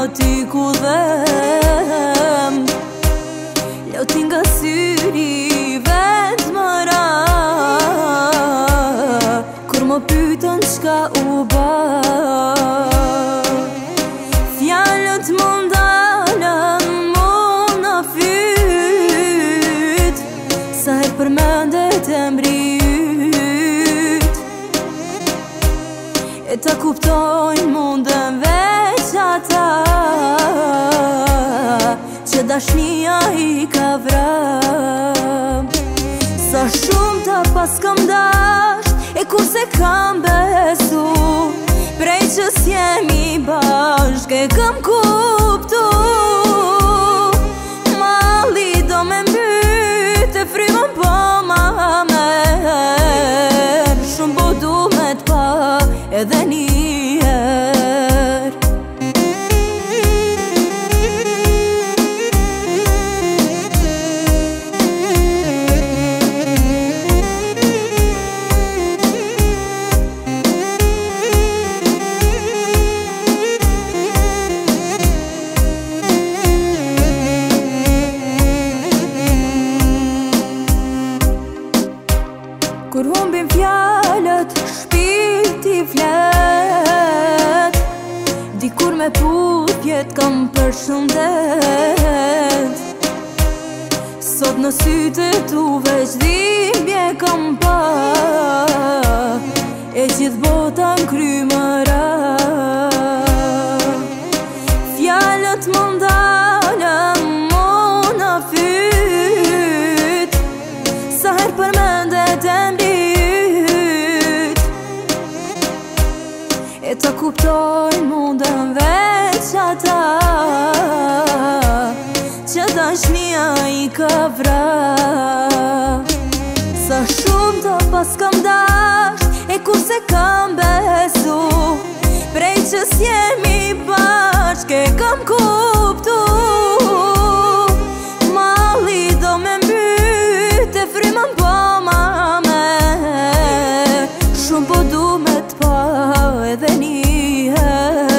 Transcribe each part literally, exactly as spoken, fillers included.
aty ku dhem, loti nga syri vetë mëra, kur më pytën qka u ba. Fjallët më ndalën, më në fyt, sa her përmendet e mbryt, e ta kuptojnë mundën veç ata, që dashnia i ka vra. Sa shumë ta pas kam dasht, e kur se kam besu, prej që s'jemi bashk e kam kuptu. Mali do me mbyt e frymën po ma mer, shumë po du me t'pa edhe njerë. Kur humbim fjalët, shpirti flet, dikur me putjet kam përshëndet. Sot në sytë tu veç dhimbje kam pa, e gjithë bota n'kry mëra. Fjalët më ndalën, më në fyt, sa her përmendet e mbryt, e ta kuptojnë mundën veç ata, që dashnia i ka vra. Sa shumë ta pas kam dasht, e kur se kam besu, prej që s'jemi bashk e kam kuptu. Mali do me mbyt e frymën po ma mer, shumë po du me t'pa edhe njerë.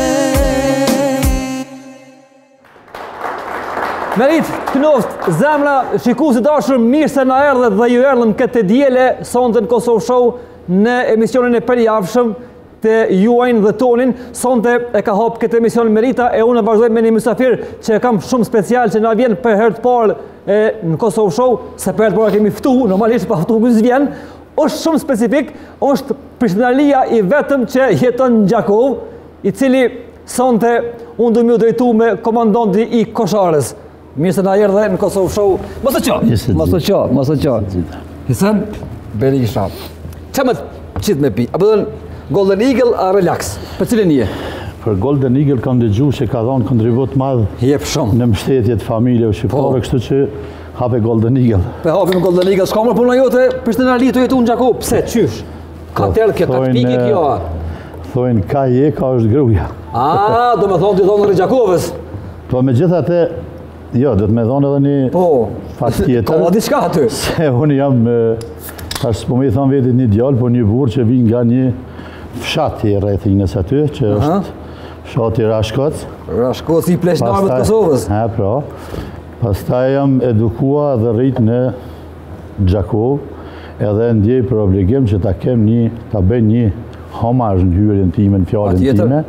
Merit, kënoft, zemra, shikuesi dashur, mirë se na erdhe dhe ju erdhëm këtë diele sonte në Kosovë Show në emisionin e përjavshëm të juajnë dhe tonin. Sonte e ka hap këtë emision Merita e unë vazhdoj me një mysafir që e kam shumë special që na vjen për herë të parë në Kosovë Show, se për herë të parë kemi ftu, normalisht pa ftu ky vjen. Është shumë specifik, është prishtinalia i vetëm që jeton në Gjakov, i cili sonte unë du m'ju drejtu me komandanti i koshares. Mirë se na erdhe në Kosovë Show. Mos e qa, mos e qa, mos e qa. Hisen Berisha. Qa më qitë me pi? Apo dhe Golden Eagle a relax? Për cilin je? Për Golden Eagle kam dëgju që ka dhonë kontribut madhë Jep shumë në mbështetjet familje shqiptare, kështu që hape Golden Eagle. Pe hapim Golden Eagle, s'ka më puna jote, Prishtinali të jetu në Gjakov, pse, qysh? Ka tërë kjo taktike kjo? Thojnë ka je, ka është gruja. A, do me thonë t'i thonë në Gjakovës? Po me gjitha te, jo, do të me thonë edhe një fakt tjetër. Ka ma diçka aty? Se unë jam, tash po me i thonë vetit një djallë, po një burë që vinë nga një fshati rrethinës aty, që është fshati Rashkoc. Rashkoc i pleqnarëve të Kosovës. Ha, pra. Pastaj jam edukua dhe rrit në Gjakov, edhe ndjej për obligim që ta kem një, ta bëj një homazh në hyrjen time, në fjalën time,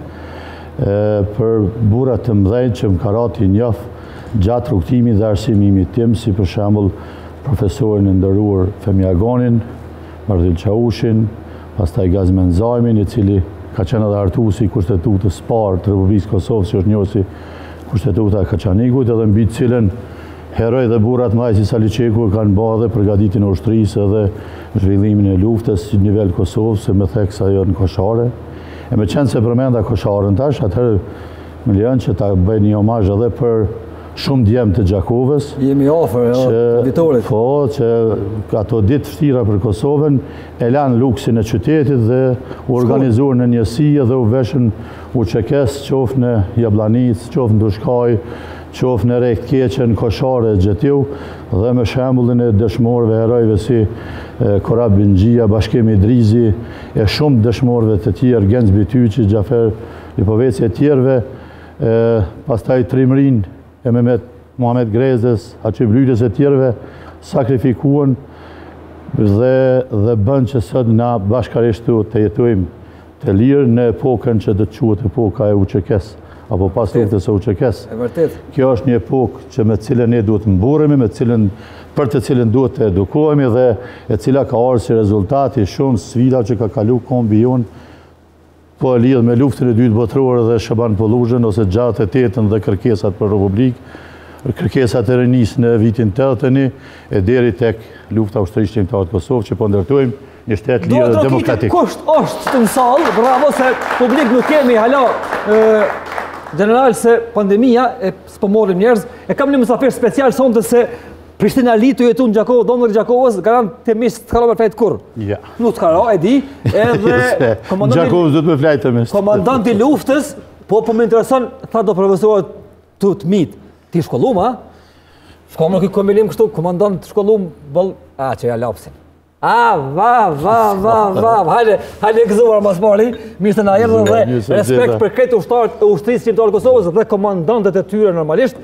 për burrat të mëdhenj që më ka rati njoh gjatë rrugtimit dhe arsimimit tim, si për shembull profesorin e nderuar Femiagonin, Martil Çaushin, pastaj Gazmen Zajmin, i cili ka qenë edhe hartuesi i kushtetutës së parë të Republikës Kosovës, që është njohur si kushtetuta e Kaçanikut, edhe mbi të cilën heroj dhe burrat mëdhenj si Sali Çeku kanë bërë edhe përgatitjen e ushtrisë edhe zhvillimin e luftës në nivel Kosovës, se më theksa ajo në koshare. E me qenë se përmenda kosharën tash, atëherë më lejon që ta bëj një omazh edhe për shumë djemë të Gjakovës. Jemi ofër, jo, vitorit. Po, që ato ditë vështira për Kosovën e lanë luksin e qytetit dhe u organizuar në njësi dhe u veshën u qekes, qofë në Jablanic, qofë në Dushkaj, qofë në Rekt Keqen, Koshare, Gjetiu, dhe me shembullin e dëshmorëve herojve si Korab Bingjia, Bashkemi Drizi, e shumë dëshmorëve të tjerë, Genz Bityqi, Gjafer Lipoveci e tjerëve, pastaj trimrin e Mehmet Muhamet Grezës, Haçiblytës e tjerëve, sakrifikuan dhe, dhe bën që sot na bashkërisht të jetojmë të lirë në epokën që do të quhet epoka e U Q K-s, apo pas luftës së U Q K-s. E vërtet. Kjo është një epokë që me cilën ne duhet të mburremi, me cilën për të cilën duhet të edukohemi dhe e cila ka ardhur si rezultati shumë sfida që ka kalu kombi jon, po e lidh me luftën e dytë botërore dhe Shaban Polluzhën ose gjatë e tetën dhe kërkesat për Republikë, kërkesat e rinisë në vitin tetëtëni e deri tek lufta ushtrisë shqiptare të Kosovës që po ndërtojmë një shtet lirë dhe demokratik. Kusht është të mësallë, bravo se publik nuk kemi hala general se pandemia e s'po morrim njerëz, e kam një mysafir special sonte se Prishtina litu jetu në Gjakovë, donër Gjakovës, garant të misë të karo me flajtë kur. Ja. Nuk të karo, e di, edhe Gjakovës du të me flajtë të misë. Komandanti luftës, po po më intereson, tha do profesorët të të mitë. Ti shkollum, a? Shko më këtë komilim kështu, komandant shkollum, bëll, a, që ja lapsin. A, va, va, va, va, hajde, hajde gëzuar mas mari, mirë se na erdhën dhe respekt për këtë ushtarët e ushtrisë shqiptare të Kosovës dhe komandantet e tyre normalisht.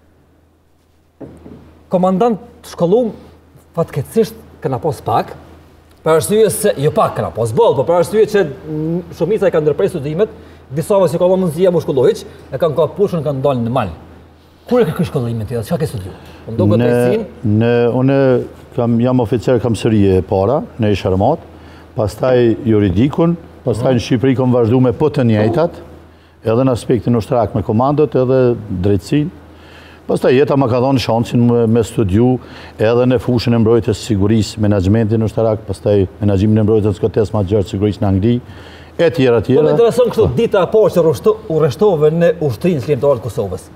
Komandant shkollum, fatkeqësisht këna pos pak, për arsye se, jo pak këna pos boll, po për arsye që shumica e kanë ndërprej studimet, disave si ka dhënë mundësia më shkollu hiç, e kanë ka pushën, kanë dalë në mal. Kur e ke shkollimin ti? Çka ke studiuar? Unë do të Në unë kam jam oficer kamësërie e para në Ish Armat, pastaj juridikun, pastaj në Shqipëri kam vazhduar me po të njëjtat, edhe në aspektin ushtrak me komandot edhe drejtësinë. Pastaj jeta më ka dhënë shansin me studiu edhe në fushën e mbrojtjes së sigurisë, menaxhmentin ushtarak, pastaj menaxhimin e mbrojtjes skotës më gjatë sigurisë në Angli, e tjera tjera. Po më intereson këtu dita apo që u rreshtove në ushtrinë shqiptare të Kosovës.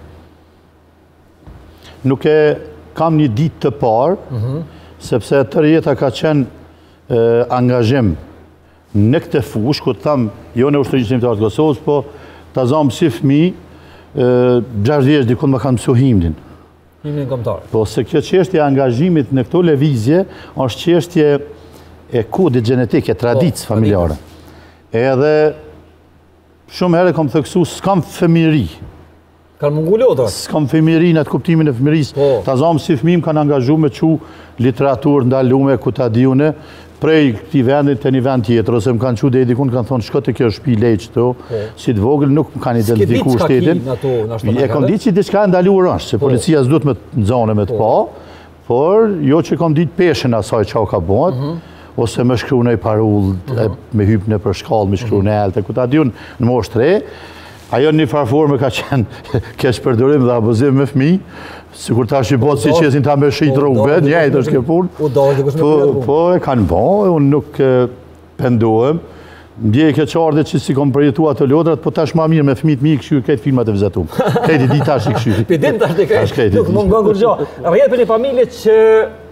Nuk e kam një ditë të parë, sepse tërë jeta ka qenë angazhim në këtë fushë, ku të thamë, jo në ushtrinë shqiptare të Kosovës, po ta zamë si fëmijë, gjashtë vjeç dikun më kanë mësu himnin. Himnin kombëtar. Po se kjo çështje e angazhimit në këto lëvizje është çështje e kodit gjenetik, e traditës familjare. Edhe shumë herë kam theksu s'kam fëmijëri. Kanë mungu lodra? S'kam fëmijëri në atë kuptimin e fëmijërisë. Ta zamë si fëmijë kanë angazhuar me çu literaturë ndalume ku ta diune, prej këtij vendit të një vend tjetër, ose më kanë qu dhe i dikun kanë thonë shko të kjo shtëpi leq këto, si të vogël nuk më kanë identifiku shtetin. E kom ditë që diçka ndaluar është, se policia s'duhet me të nxone me të pa, por jo që kom ditë peshën asaj çau ka bëhet, ose me shkru në i parull, me hypë në për shkallë, me shkru në elte, ku ta diun në moshë tre. Ajo një farforme ka qenë kesh përdorim dhe abuzim me fëmijë, sikur ta shqipotë si qesin ta me shqitë rrugëve, njëjtë është kjo punë. Po e kanë bo, unë nuk pendohem. Ndje ke qarde që si kom përjetu ato lodrat, po tash ma mirë me fëmijët mi i këshyrë këtë filmat e vëzatum. Këtë i di tash i këshyrë. Pëdim tash të këtë, nuk më ngon kur gjo. Rjetë për një familje që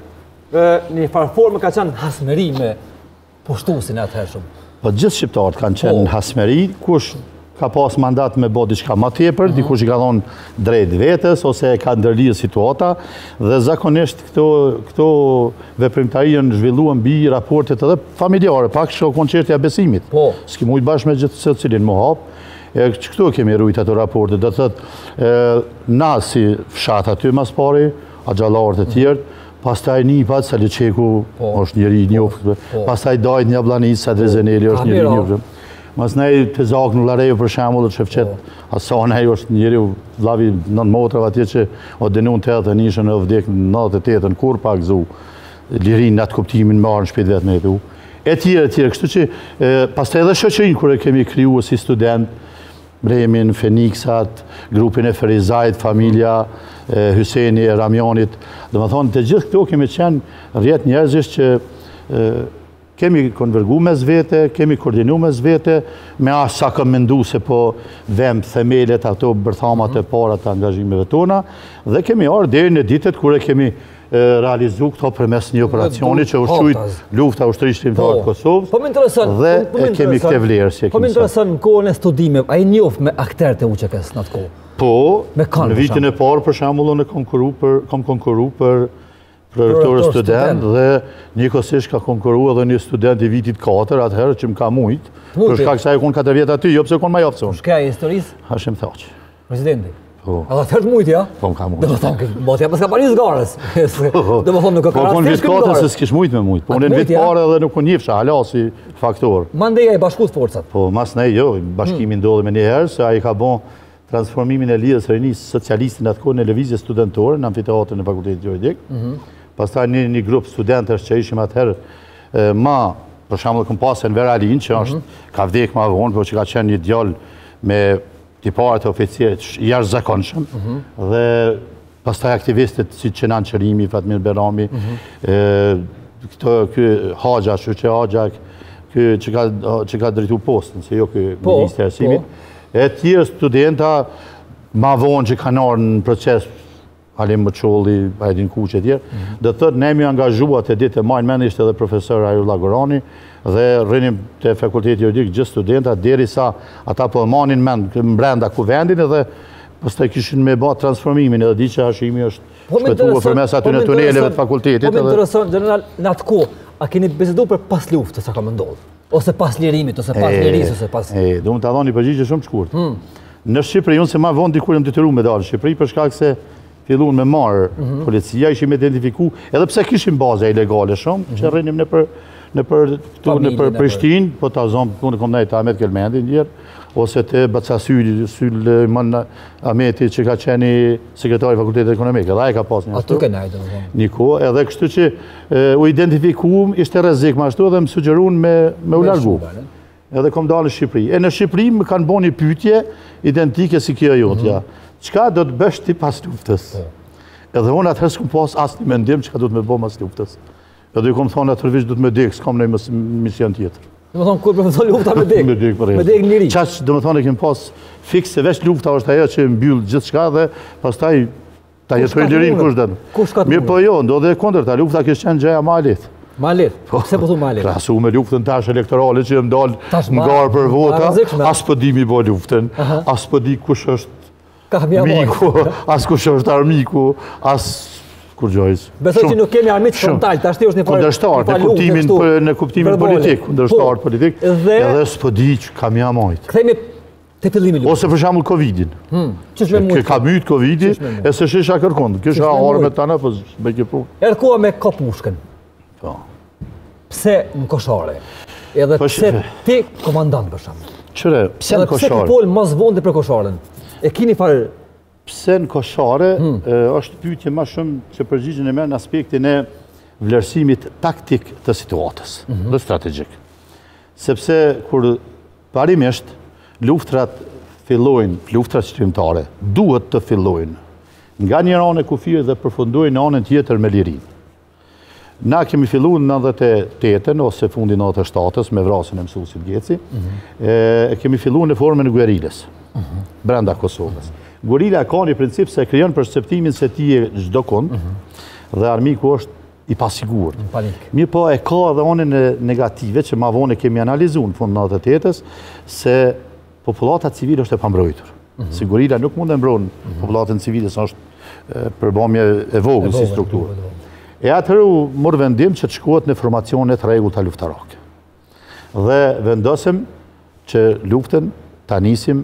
një farforme ka qenë hasmeri me poshtusin atë hershëm. Po gjithë shqiptarët kanë qenë hasmeri, kush ka pas mandat me bo diçka ma tepër, dikush i ka thonë drejt vetës, ose ka ndërlirë situata, dhe zakonisht këto veprimtari janë zhvilluar mbi raportet edhe familjare, pak që konçertja besimit. S'ki mujt bashkë me gjithë se cilin më hapë, e këtu kemi rujt ato raportet, dhe të thëtë na si fshat aty mas pari, a gjallarët e tjertë, pastaj Nipat, Saliqeku është njëri njoftë, pastaj Dajt një Ablanis, Sadrezeneli është njëri njoftë. Mas nej të zakë në Larejo për shemull, që fqet Asanej është njëri vlavi nën motrave atje që o denun të edhe nishën e vdek në nëtë të tetën, kur pak zu lirin në atë kuptimin marë në shpet vetë me jetu. E tjere, tjere, kështu që pas të edhe shëqërin kërë kemi kryu si student, Bremin, Feniksat, grupin e Ferizajt, familja, Hyseni, Ramjanit, dhe më thonë të gjithë këto kemi qenë rjetë njerëzisht që kemi konvergu mes vete, kemi koordinu mes vete, me ashtë sa kam mendu se po vem themelet ato bërthamat e para të angazhimeve tona, dhe kemi arë deri në ditet kure kemi realizu këto përmes një operacioni që është qujtë lufta ushtrisë shqiptare të Kosovës, dhe e kemi këtë vlerë si e kemi sa. Po më interesën në kohën e studime, a i njof me akterët e U Q K-s në atë kohë? Po, në vitin e parë për shembull unë kam konkurru për projektor student dhe njëkohësisht ka konkurru edhe një student i vitit katër, atëherë që më ka mujt, për shkak se ajo kon katër vjet aty, jo pse kon më jaftë. Shkja e historisë? Hashim Thaqi. Presidenti. Po. A dhe tërtë mujtë, ja? Po, më ka mujtë. Dhe më thonë, mos ja pas ka pari zgarës. Dhe më thonë, nuk ka Po, konë vitë katër se s'kish mujtë me mujtë. Po, unë në vitë pare edhe nuk unë njefësha, hala si faktor. Mandeja i bashkut forcat. Po, mas ne jo, bashkimi ndodhe me njëherë, se a i ka bon transformimin e lidhës rinis socialistin atë kohë në lëvizje studentore në amfiteatrën e fakultetit juridik. Pastaj një, një grup studentës që ishim atëherë ma, për shembull këm pasën Veralin, që është ka vdek ma vonë, por që ka qenë një djalë me tiparet e oficierit jashtëzakonshëm, dhe pastaj aktivistët si Qenan Qërimi, Fatmir Berami, këto ky Haxha, Shuqe Haxha, ky që ka që ka drejtu postën, se jo ky ministri i arsimit. E tjerë studenta ma vonë që kanë arë në proces, Halim Mëqolli, Ajdin Kuq e tjerë, dhe thëtë ne mi angazhuat e ditë e majnë mendë ishte edhe profesor Ajrulla Gorani, dhe rrinim të fakulteti juridik gjithë studenta, deri sa ata po manin mendë mbrenda kuvendin edhe pastaj kishin me ba transformimin edhe di që hashimi është shpetua për mes aty në tuneleve të fakultetit. Po më intereson, general, në atë ko, a keni bisedu për pas luftës sa ka më ndodhë? Ose pas lirimit, ose pas lirisë, ose pas... E, do më të adhoni përgjigje shumë shkurt. Në Shqipëri, unë se ma vonë dikur jam detyruar me dalë në Shqipëri, për shkak se fillun me marë policia, ishim identifiku, edhe pse kishim baza ilegale shumë, që rrinim në për në për në për Prishtinë, po ta zonë, unë kom nejtë Ahmet Kelmendi njerë, ose të Bacasyli, Süleyman Ahmeti që ka qeni sekretari fakultetit ekonomike, edhe ai ka pas një ashtu. Aty ke nejtë, dhe një kohë, edhe kështu që u identifikuam, ishte rrezik më ashtu, dhe më sugjeruan me me u largu. Edhe kom dalë në Shqipëri. E në Shqipëri më kanë bo një pyetje identike si kjo jotja. Çka do të bësh ti pas luftës? Edhe unë atëherë s'kom pas asnjë mendim çka do të më bëj pas luftës. Edhe ju kom thonë atërvish do të më dek, s'kam në mision tjetër. Dhe më thonë, kur për më thonë lufta me dek? Me dek për Me dek në liri. Qaq, dhe më thonë, e kem pas fix se veç lufta është ajo që mbyll gjithë shka dhe pastaj ta jetoj lirin kush dhe. Kush ka të mirë po jo, ndodhe e kondër, ta lufta kishë qenë gjeja ma alit. Ma alit? Pse po thu ma alit? Krasu me luftën tash elektorale që jem dalë ngarë për vota, as po di mi bo luftën, as po di kush është miku, as kush është armiku, as kur gjojës. Besoj që nuk kemi armit frontal, të ashti është një farë kundërshtar, në kuptimin politik, kundërshtar politik, edhe s'po di që kam ja majtë. Këthejmi të fillimi luftës. Ose për shembull Covidin. Që ka mytë Covidi, e se shisha kërkond, kisha orë me tana, po me kjo punë. Erkoa me kapushkën. Pse në koshare? Edhe pse ti komandant për shembull? Qëre, pse në koshare? Pse ti pol mas vondi për kosharen? E kini farë... Pse në koshare është pyetje ma shumë që përgjigjen e merr në aspektin e vlerësimit taktik të situatës dhe strategjik. Sepse kur parimisht luftrat fillojnë, luftrat shtrymtare, duhet të fillojnë nga një anë e kufijës dhe përfundojnë në anën tjetër me lirin. Na kemi filluar në nëntëdhjetë e tetën ose fundi nëntëdhjetë e shtatës me vrasjen e mësuesit Geci, e kemi filluar në formën e guerilës brenda Kosovës. Guerila ka një princip se krijon perceptimin se ti je çdo kund dhe armiku është i pasigur. Mirë po e ka edhe anën negative që ma vonë kemi analizuar në fund nëntëdhjetë e tetës se popullata civile është e pambrojtur. Se guerila nuk mund të mbron popullatën civile sa është përbamje e vogël si strukturë. E atëherë u mor vendim që të shkohet në formacione të rregullta luftarake. Dhe vendosëm që luftën ta nisim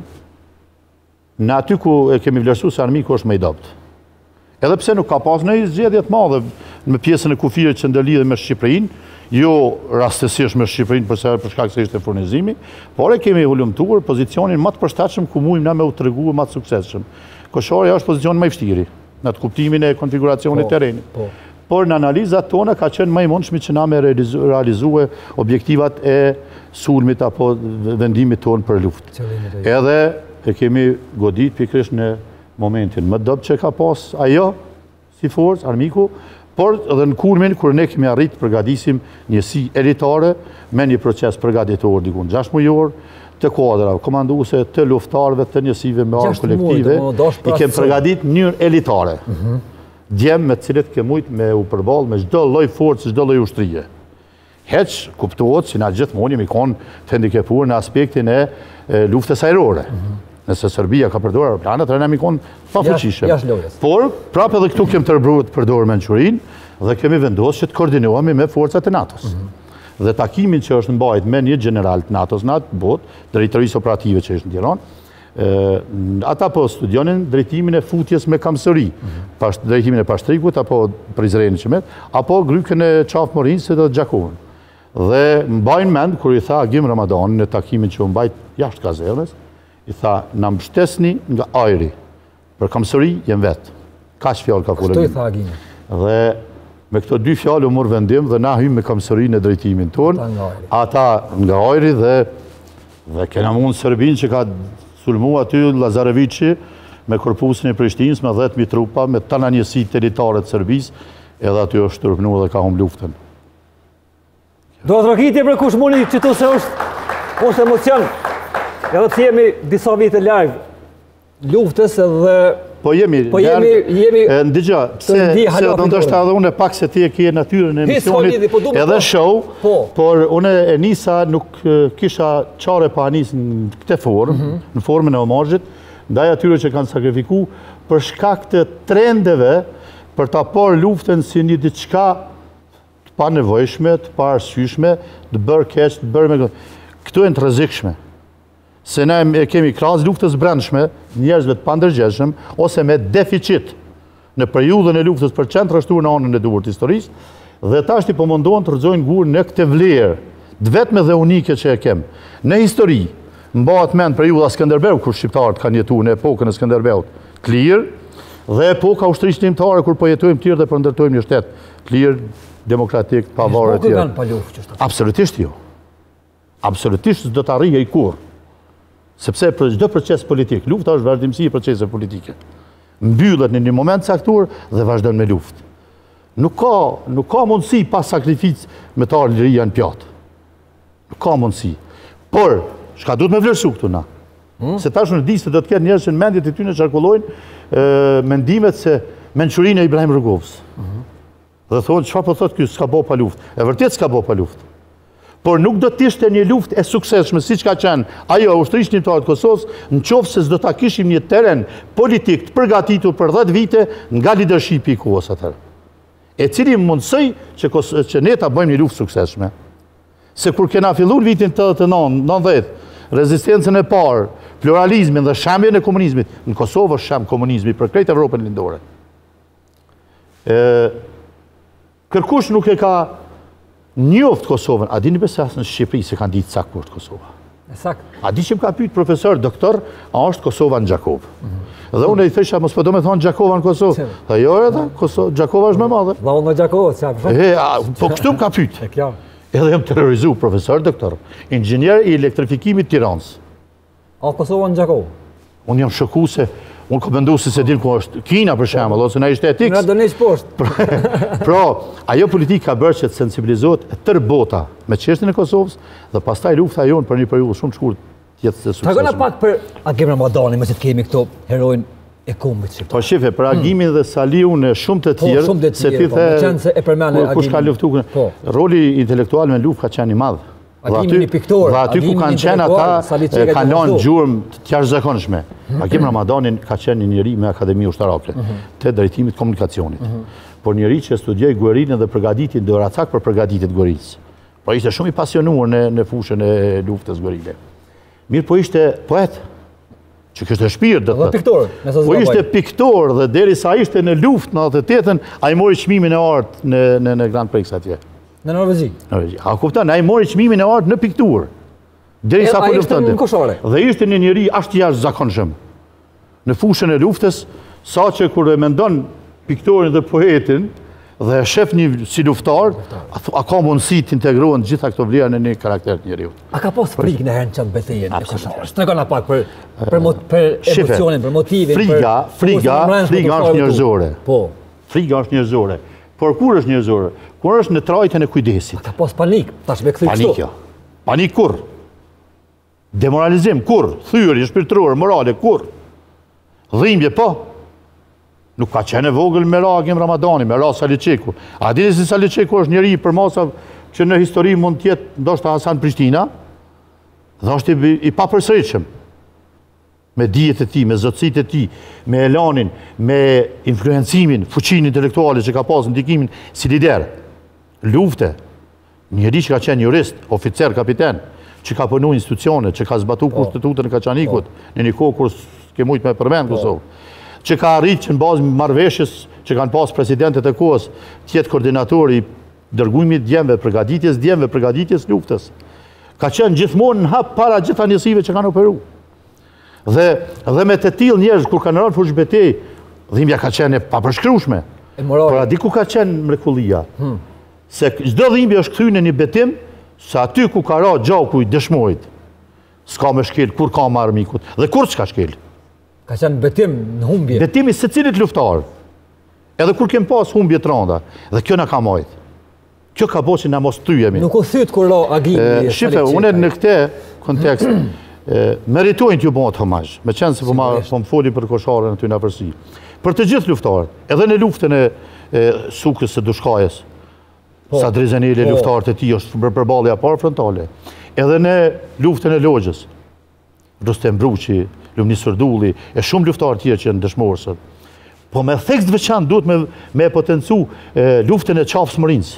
në aty ku e kemi vlerësuar se armiku është më i dobët. Edhe pse nuk ka pas në zgjedhje të madhe në pjesën e kufirit që ndërlidhet me Shqipërinë, jo rastësisht me Shqipërinë përse për shkak se ishte furnizimi, por e kemi hulumtuar pozicionin më të përshtatshëm ku mujmë na me u treguar më të suksesshëm. Koshorja është pozicioni më i vështirë në atë kuptimin e konfiguracionit të terrenit. Por në analizat tona ka qenë më i mundshëm që na me realizue objektivat e sulmit apo vendimit tonë për luftë. Edhe e kemi godit pikërisht në momentin më dobët që ka pas ajo si forcë armiku, por edhe në kulmin kur ne kemi arrit përgatisim njësi elitare me një proces përgatitor diku gjashtë mujor të kuadra komanduese të luftarëve të njësive me armë kolektive, i kemi përgatit në mënyrë elitare. Djem me të cilët ke mujt me u përballë me çdo lloj forcë, çdo lloj ushtrie. Heq kuptohet si na gjithmonë jemi kon të handikepuar në aspektin e luftës ajrore. Nëse Serbia ka përdorur aeroplanet, rëna mi kon pafuqishëm. Por prapë edhe këtu kemi tërmbruar të përdorur mençurinë dhe kemi vendosur që të koordinohemi me forcat e NATO-s. Dhe takimin që është mbajtur me një general të NATO-s në atë botë, drejtorisë operative që është në Tiranë, Ata po studionin drejtimin e futjes me kamësëri, drejtimin e pashtrikut, apo prizrenin që met, apo grykën e qafë morinës dhe gjakovën. Dhe mbajnë mend, kur i tha Agim Ramadanin në takimin që mbajt jashtë kazernës, i tha, na mbështesni nga ajri, për kamësëri jem vetë. Ka që fjallë ka kule. Kështu i tha Agimi. Dhe me këto dy fjallë u mërë vendim dhe na hymë me kamësëri në drejtimin tonë, ata nga ajri dhe dhe kena mundë Serbin që ka sulmu aty Lazarevici me korpusin e Prishtinës me dhjetë mijë trupa, me tana njësi teritare të Serbisë, edhe aty është tërpnu dhe ka hum luftën. Do të rokitje për kush mundi që tu se është, është emocion, edhe të jemi disa vite larg luftës edhe... Po jemi, po jemi, jemi ndigja, se do ndoshta edhe unë pak se ti e kje natyrën e emisionit edhe show, por unë e nisa nuk kisha qare pa nis në këte formë, në formën e omazhit, ndaj atyre që kanë sakrifiku për shkak të trendeve për ta parë luftën si një diçka të pa nevojshme, të pa arsyeshme, të bërë keq, të bërë me këtu e në të rrezikshme. Se ne kemi krahas luftës brendshme, njerëzve të pandërgjeshëm, ose me deficit në periudhën e luftës për qenë të rështuar në anën e duhur të historisë, dhe tashti po mundohen të rëzojnë gurë në këtë vlerë, të vetme dhe unike që e kemë. Në histori, mbahet mend periudha Skënderbeut, kur shqiptarët kanë jetuar në epokën e Skënderbeut të lirë, dhe epoka ushtrisë ndërtare kur po jetojmë të lirë dhe po ndërtojmë një shtet të lirë, demokratik, pa varë e tjerë. Absolutisht jo. Absolutisht s'do të arrijë ai kurrë. Sepse për çdo proces politik, lufta është vazhdimësi e proceseve politike. Mbyllet në një moment caktuar dhe vazhdon me luftë. Nuk ka, nuk ka mundësi pas sakrificë me të ardhur liria në pjatë. Nuk ka mundësi. Por, çka duhet me vlerësu këtu na? Hmm? Se tash në di se do të ketë njerëz që në mendjet e tyre çarkullojnë mendimet se mençurinë e Ibrahim Rrugovës. Hmm. Dhe thonë çfarë po thotë ky, s'ka bo pa luftë. E vërtet s'ka bo pa luftë. Por nuk do të ishte një luftë e suksesshme siç ka qenë ajo ushtrisë ndërtare të Kosovës, nëse s'do ta kishim një terren politik të përgatitur për dhjetë vite nga leadershipi i kohës atëherë. E cili mundsoi që që ne ta bëjmë një luftë suksesshme. Se kur kena filluar vitin tetëdhjetë e nëntë, nëntëdhjetë, rezistencën e parë, pluralizmin dhe shembjen e komunizmit, në Kosovë është shemb komunizmi për krejt Evropën lindore. Ë kërkush nuk e ka njoft Kosovën, a dini pse as në Shqipëri se kanë ditë sakt kur është Kosova. Sakt. A di që më ka pyet profesor, doktor, a është Kosova në Gjakovë? Dhe unë i thësha, mos po do me thonë Gjakova në Kosovë. Tha jo edhe, Gjakova është më madhe. Dha unë në Gjakovë, çfarë? E, po kështu më ka pyet. E kjo. Edhe jam terrorizuar, profesor, doktor, inxhinier i elektrifikimit të Tiranës. A Kosova në Gjakovë? Unë jam shoku se unë ka mendu se se din ku është Kina për shembull, ose na ishte etik. Nga do nesh poshtë. Pra, ajo politikë ka bërë që të sensibilizohet e tërë bota me çështjen e Kosovës dhe pastaj lufta jonë për një periudhë shumë të shkurtë të jetë të suksesshme. Tregona pak për Agim Ramadanin, më se të kemi këto heroin e kombit shqiptar. Po shife, për Agimin dhe Saliun e shumë të tjerë, se ti the kush ka luftuar, roli intelektual me luftë ka qenë i madh. Agimin i piktor, dhe aty ku kanë qenë ata kanë lënë gjurmë të jashtëzakonshme. Agim Ramadanin ka qenë një njeri me akademi ushtarake të drejtimit komunikacionit. Por njeri që studioi guerinë dhe përgatitin doracak për përgatitjet e guerisë. Po ishte shumë i pasionuar në në fushën e luftës guerile. Mirë, po ishte poet. Që kështë shpirt do të thotë. Piktor, po ishte piktor dhe derisa ishte në luftë në nëntëdhjetë e tetën, ai mori çmimin e artë në në në Grand Prix atje. Në Norvegji. Norvegji. A kupton, ai mori çmimin e artë në pikturë. Derisa po luftonte. Dhe ishte një njeri ashtu jashtëzakonshëm. Në fushën e luftës, saqë kur e mendon piktorin dhe poetin dhe e shef një si luftar, a ka mundësi të integrohen gjitha këto vlera në një karakter të njeriu. A ka pas frikë në herën çan betejën e koshares? Tregona pak për për për emocionin, për motivin, për friga, friga, friga është njerëzore. Po. Friga është njerëzore. Por kur është njerëzore? Kur është në trajtën e kujdesit. Ka pas panik, tash me kthy kështu. Panik jo. Panik kur? Demoralizim kur? Thyerje shpirtërore, morale kur? Dhimbje po? Nuk ka qenë e vogël me ra Agim Ramadani, me ra Saliçeku. A dini se Saliçeku është njeri për masa që në histori mund të jetë ndoshta Hasan Prishtina, dhe është i, i papërsëritshëm. Me dijet e tij, me zotësitë e tij, me elanin, me influencimin, fuqinë intelektuale që ka pasur ndikimin si lider. Lufte. Njeri që ka qenë jurist, oficer, kapiten, që ka punu institucione, që ka zbatu konstitutën e Kaçanikut, në një kohë kur s'ke mujt me përmend Kosovë, që ka arrit që në bazë marrëveshjes që kanë pas presidentet e kohës, tjetë koordinatori i dërgujmit djemve, përgatitjes djemve, përgatitjes luftës. Ka qenë gjithmonë në hap para gjitha njësive që kanë operu. Dhe, dhe me të tillë njerëz, kur kanë rënë fushë betejë, dhimbja ka qenë e papërshkrueshme. Por a di ku ka qenë mrekullia? Hmm. Se çdo dhimbje është kthyer në një betim, se aty ku ka ra gjaku i dëshmorit, s'ka me shkel, kur ka me armikut, dhe kur s'ka shkel. Ka qenë betim në humbje. Betimi se cilit luftar. Edhe kur kem pas humbje të rënda, dhe kjo na ka majt. Kjo ka bo që na mos thyemi. Nuk u thyt kur ra agimi. Shife, une në këte kontekst, meritojnë t'ju bon të homazh, me qenë se po më foli për kosharen aty në afërsi. Për të gjithë luftarët, edhe në luftën e Sukës së Dushkajes, sa Drizeneli luftarët e ti është për përballja parë frontale, edhe në luftën e Logjës, Rustem Bruqi, Lumni Sërdulli, e shumë luftarë tjerë që në dëshmorësët. Po me thekst veçan duhet me, me potencu e, luftën e Qafës Mërinës.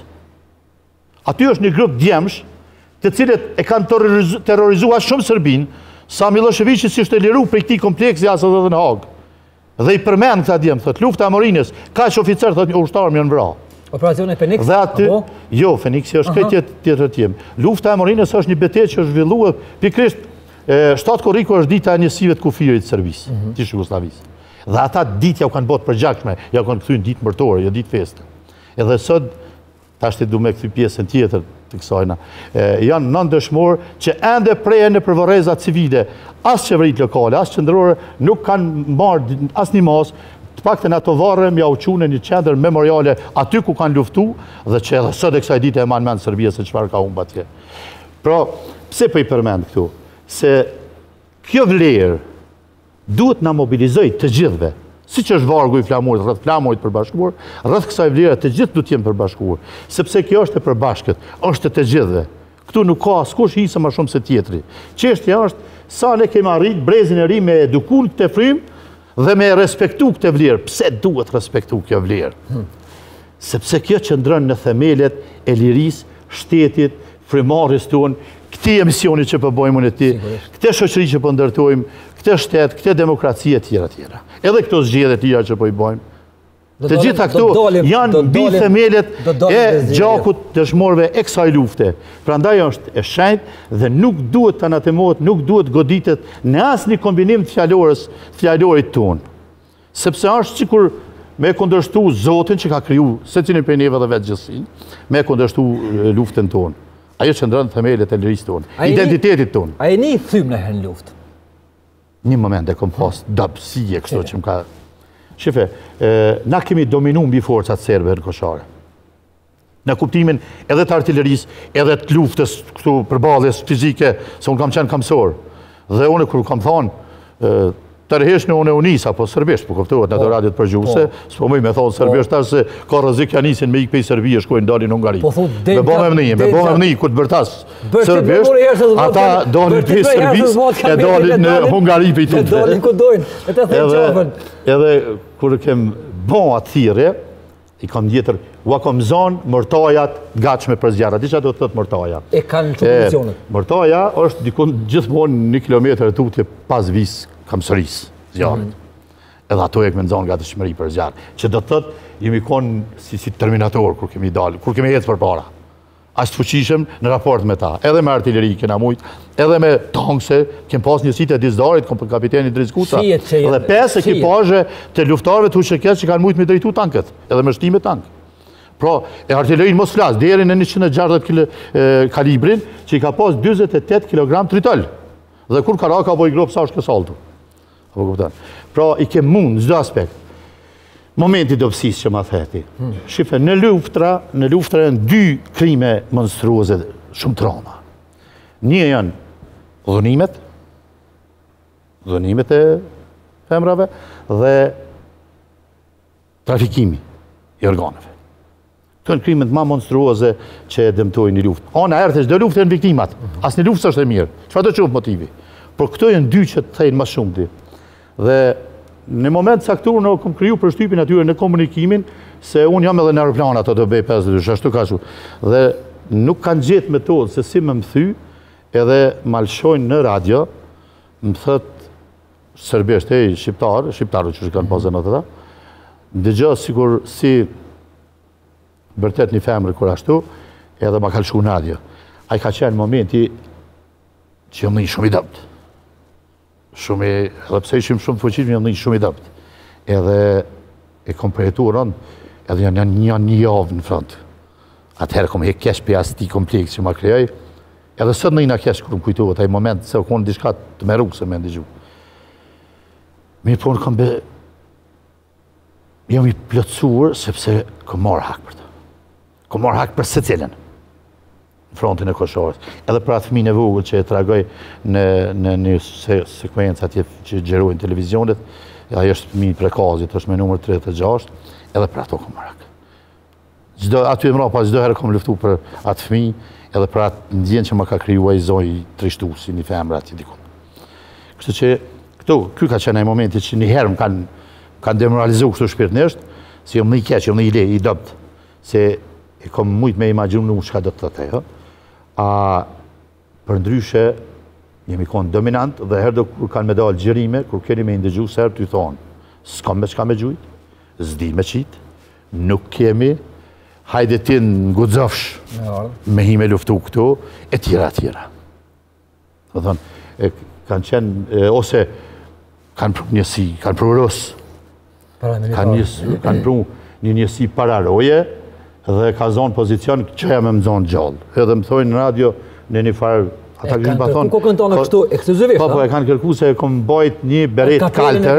Aty është një grup djemsh, të cilët e kanë terrorizu, terrorizua shumë Sërbin, sa Miloševići si është e liru për këti kompleksi asë dhe në Hagë. Dhe i përmenë këta djemë, thët, lufta e Morinës, ka që oficer, thët, një ushtarë më janë vra. Operacion e Fenix? Dhe aty, jo, Fenixi është këtë tjetër tjemë. Lufta e Morinës është një betejë që është zhvilluar, pikrisht, shtatë korriko është dita e njësive të kufirit të Serbisë, mm -hmm. të Jugosllavisë. Dhe ata ditë ja u kanë botë përgjakshme, ja u kanë kthyer ditë mërtore, jo ditë feste. Edhe sot, tash ti du me kthy pjesën tjetër të kësajna, janë nëndëshmorë që ende preje në përvoreza civile, as qeverit lokale, as qendrore, nuk kanë marrë as një mas, të paktën ato varre mja u qunë një qendër memoriale aty ku kanë luftu, dhe që edhe sot e kësaj dite e manë mend Serbia se çfarë ka humb atje. Pra, pse po i përmend këtu? Se kjo vlerë duhet na mobilizoj të gjithve, si që është vargu i flamurit, rrëth flamurit përbashkuar, rrëth kësaj vlerë të gjithë du t'jem përbashkuar, sepse kjo është e përbashkët, është të gjithve. Këtu nuk ka askush hisë më shumë se tjetri. Çështja është sa ne kemi arrit brezin e ri me edukun këtë frymë dhe me respektu këtë vlerë. Pse duhet respektu kjo vlerë? Hmm. Sepse kjo qëndron në themelet e lirisë, shtetit, frymarrjes tonë, këti emisioni që përbojmë në ti, këte shoqëri që pëndërtojmë, këte shtetë, këte demokracie tjera tjera. Edhe këto zgjedhje tjera që po i bojmë. Të gjitha këto janë mbi themelet e gjakut dëshmorëve e kësaj lufte. Prandaj është e shenjtë dhe nuk duhet të anatemohet, nuk duhet goditet në asnjë kombinim të fjalorës, fjalorit tonë. Sepse është sikur me kundërshtu Zotin që ka kriju secilin prej neve dhe vetë gjithësinë, me kundërshtu luftën tonë. Ajo që ndronë themelet e lirisë tonë, identitetit tonë. A e një thymë në herë në luftë? Një moment e kom pas dëpsie kështu që më ka... Shife, na kemi dominu mbi forcat serbe në koshare. Në kuptimin edhe të artillerisë, edhe të luftës këtu përballjes fizike, se unë kam qenë kamësor. Dhe unë kur kam thonë, tërhesh në unë e unisa, po sërbisht, po këftohet në të radiot përgjuse, s'po mëj me thonë sërbisht, tash se ka rëzik janë nisin me ikë pej Serbia, shkojnë dalin në Ungari. Me bo me mëni, me bo me mëni, ku të bërtas sërbisht, ata dalin pej Serbis, e dalin në Ungari pej të të. Dalin ku dojnë, e të thejnë qafën. Edhe, kur kem bon atë thirje, i kam djetër, ua kam zonë mërtajat gatshme për zjarra. Disha do të thëtë mërtaja. E kanë që pozicionet? Mërtaja është dikun gjithmonë një kilometër e tutje pas vis kamësërisë zjarët. Edhe ato e këmë nëzonë nga të shmëri për zjarë. Që do të thëtë, jemi konë si, si terminator kur kemi dalë, kur kemi jetë për para. Ashtë fuqishëm në raport me ta. Edhe me artilleri kena mujtë, edhe me tankse, kem pas njësit e dizdarit, kom për kapiteni Drizkuta, edhe pesë ekipazhe të luftarve të ushqeket që kanë mujtë me drejtu tankët, edhe me shtime tank. Pra, e artillerin mos flasë, deri në njëqind e gjashtëdhjetë kalibrin, që i ka pas njëzet e tetë kilogram tritël. Dhe kur karaka po i gropë sa është kësaltu. Pra, i ke mund, çdo aspekt. Momenti dobësisë që ma theti. Shife, në luftra, në luftra janë dy krime monstruoze, shumë trauma. Një janë dhunimet, dhunimet e femrave, dhe trafikimi i organeve. Këto janë krimet ma monstruoze që e dëmtojnë një luftë. Ana ertë çdo luftë janë viktimat, asë një luftë është e mirë. Çfarë do të qoftë motivi? Por këto janë dy që të thejnë më shumë ti. Dhe në moment saktur në kom kriju për shtypin atyre në komunikimin, se unë jam edhe në aeroplan ato të bëj pesëdhjetë, ashtu ka shu. Dhe nuk kanë gjetë metodë se si më më thy, edhe malshojnë në radio, më thët sërbesht, e shqiptarë, shqiptarë që kanë pasë në të ta, ndëgjë sikur si bërtet një femrë kur ashtu, edhe ma kalëshu në radio. A i ka qenë momenti që jëmë një shumë i dëpt. Shumë i, edhe pse ishim shumë fuqishëm, jëmë një shumë i dëpt. Edhe e kom përjeturën, edhe janë një një javë në front. Atëherë kom e kesh për asti kompleks që ma krejoj, edhe sot në i në kesh kërë më kujtuve, taj moment se u konë diçka të meru se me ndigju. Mirë po në kom be, jam i plëtsuar sepse kom marë hak për të. Kom marë hak për se cilën, në frontin e koshares. Edhe për atë fëmijën e vogël që e tragoj në, në një se, sekuencë atje që gjerojnë televizionit, ajo është fëmijë prekazit, është me numër tridhjetë e gjashtë, edhe për ato kom marë hak. Gjdo, aty e mra pas gjdo herë kom luftu për atë fëmijë, edhe për atë ndjen që më ka kriju e i zoj trishtu si një femrë aty dikun. Kështu që, këtu, ky ka qenë e momenti që një herë më kanë, kanë demoralizu kështu shpirtnisht, si jom në i keq, jom në i le, i dopt, se e kom mujt me imaginu nuk shka do të të të, a për ndryshe, jemi konë dominant, dhe herë do kur kanë me dalë gjërime, kur keni me indëgju, se herë të i thonë, s'kam me qka me gjujt, s'di me qit, nuk kemi, hajde ti në gudzofsh, me hi me luftu këtu, e tjera, tjera. Dhe thonë, e, kanë qenë, e, ose kanë pru njësi, kanë pru rusë, kanë, njës, kanë pru një njësi pararoje, dhe ka zonë pozicion që e me më zonë gjallë. Edhe më thojnë në radio, në një farë, ata këshin pa thonë... Ku kënë tonë kështu ekskluzivisht, po, po, e kanë kërku se e kom bajt një beret kalter,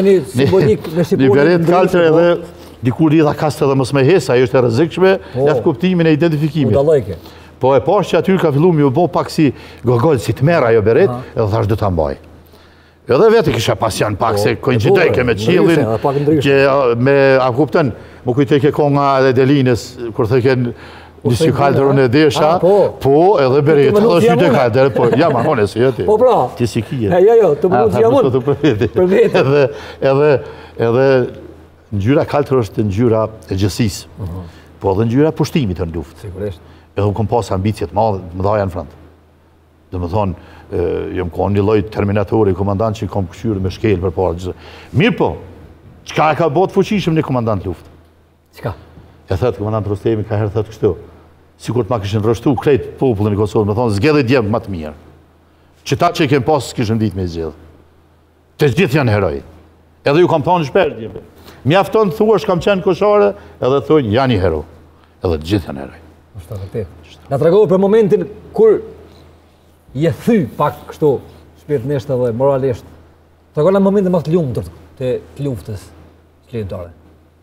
një beret kalter edhe dikur i dha kastë edhe mos me hesa, ajo është e rrezikshme, jashtë kuptimin e identifikimit. Po e pash që aty ka fillu mi u bo pak si gogol, si të mera ajo beret, edhe thash do ta mbaj. Edhe vetë kisha pasion pak se koincidojke me qillin, që me, a kuptën, më kujtej ke konga edhe Delinës, kur theke një sy kalterën e desha, po, edhe beret, edhe sy të kalterë, po, jam amone se jo ti. Po pra, ti si kije. Jo, jo, të më nuk jamon, për vete. Edhe ngjyra kaltër është ngjyra e gjësisë, po edhe ngjyra pushtimit në luftë. Sigurisht. Edhe unë kom pas ambicjet madhe, më dhaja në front. Dhe më thonë, jam konë një lloj terminatori, komandant që kom këshyrë me shkel për para gjithë. Mirë po, qka e ka botë fuqishëm një komandant luftë? Qka? E thëtë, komandant Rostemi ka herë thëtë kështu, si kur të ma këshin rështu krejt popullin e Kosovë, më thonë, zgjedhë i djemë më të mirë. Që ta që i kem pas s'kishëm ditë me zgjedhë. Të gjithë janë heroj. Edhe ju kam thonë shperë djemë. Mjafton të thua shkam qenë koshare, edhe thujnë janë i hero. Edhe të gjithë janë heroj. Na tregohu për momentin kur je thy pak kështu shpirtnisht edhe moralisht. Tregon në momentin më të lumtur të luftës shkrimtare.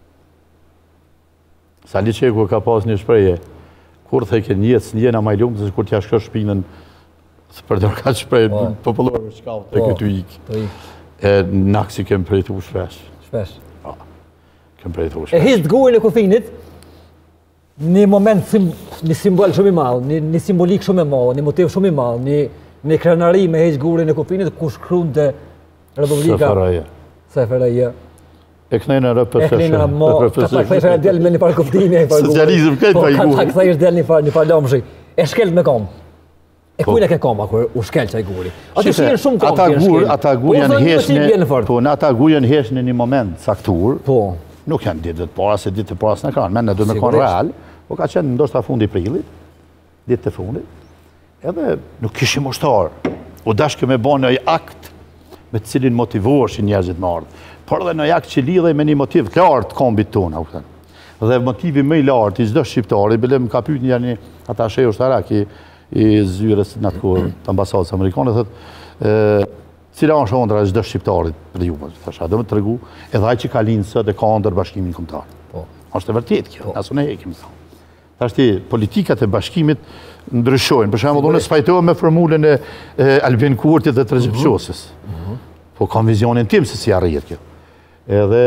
Sa Liçeku ka pas një shprehje, kur theke njëtë s'njena ma i lumtë, se kur t'ja shko shpinën, së përdor ka shprehje popullore shkallë, të këtu ikë. E naksi kem prejtu shpesh. Shpesh. Kem prejtu shpesh. E histë gujën e kufinit, një moment, një simbol shumë i madhë, një simbolik shumë i madhë, një motiv shumë i madhë, një krenari me heqë gurën e kufinit, ku shkruan të Republika... Seferaje. Seferaje. E kënejnë në rëpësëshë. E kënejnë në mo, ka ta këthejsh e del me një parë kuftimi. Socializm, këtë pa i gurë. Ka ta këthejsh del një parë lomëshi. E shkelt me kom. E kujnë e ke koma, kur u shkelt që i guri. Ati shkjen shumë kom të shkelt. Ata gurë janë heshë po, në ata gurë janë heshë në një moment saktur. Po. Nuk janë ditë të para se ditë të para së në kanë. Men në du me konë real. Po ka qenë ndoshta fundi prillit, ditë të fundit, edhe nuk kishim ushtarë. U dashke me bo në akt me cilin motivuarshin njerëzit më ardhë. Por edhe në akt që lidhej me një motiv të lartë kombit tonë. Dhe motivi më i lartë i çdo shqiptari, bile më ka pyet një një atashe ushtarak i, i zyres në atë kohë të ambasadës amerikane, thëtë, cila është ëndra e çdo shqiptarit për ju, thasha, do më të regu, edhe ai që ka linë sot e ka ëndër bashkimin kombëtar. Po. Është e vërtet kjo, asu ne hekim thonë. Thashti, politikat e bashkimit ndryshojnë. Për shembull, unë sfajtohem me formulën e Albin Kurtit dhe të Rexhepçosës. Po kam vizionin tim se si arrihet kjo. Edhe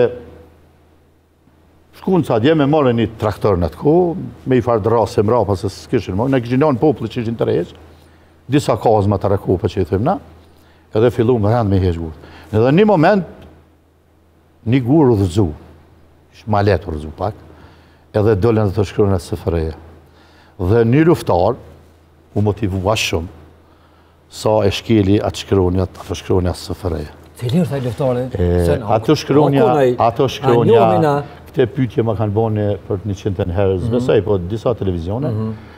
shkuan sa dje me morën një traktor në atë kohë, me i farë drasë e mrapa se s'kishin morë, ne kishin lanë popullit që ishin të rreqë, disa kazma të rakopa që i thëmë na, edhe fillu më rëndë me i heqë gurë. Edhe një moment, një gurë u dhëzu, ishë ma letë u dhëzu pak, edhe dolen dhe të shkryën e S F R-ja. Dhe një luftar, u motivua shumë, sa e shkeli atë shkronjat, ato shkronja së fërreja. Cili është ai luftari? Ato shkronja, ato shkronja, këte pyetje ma kanë bone për një qindën herë, besoj, po disa televizione,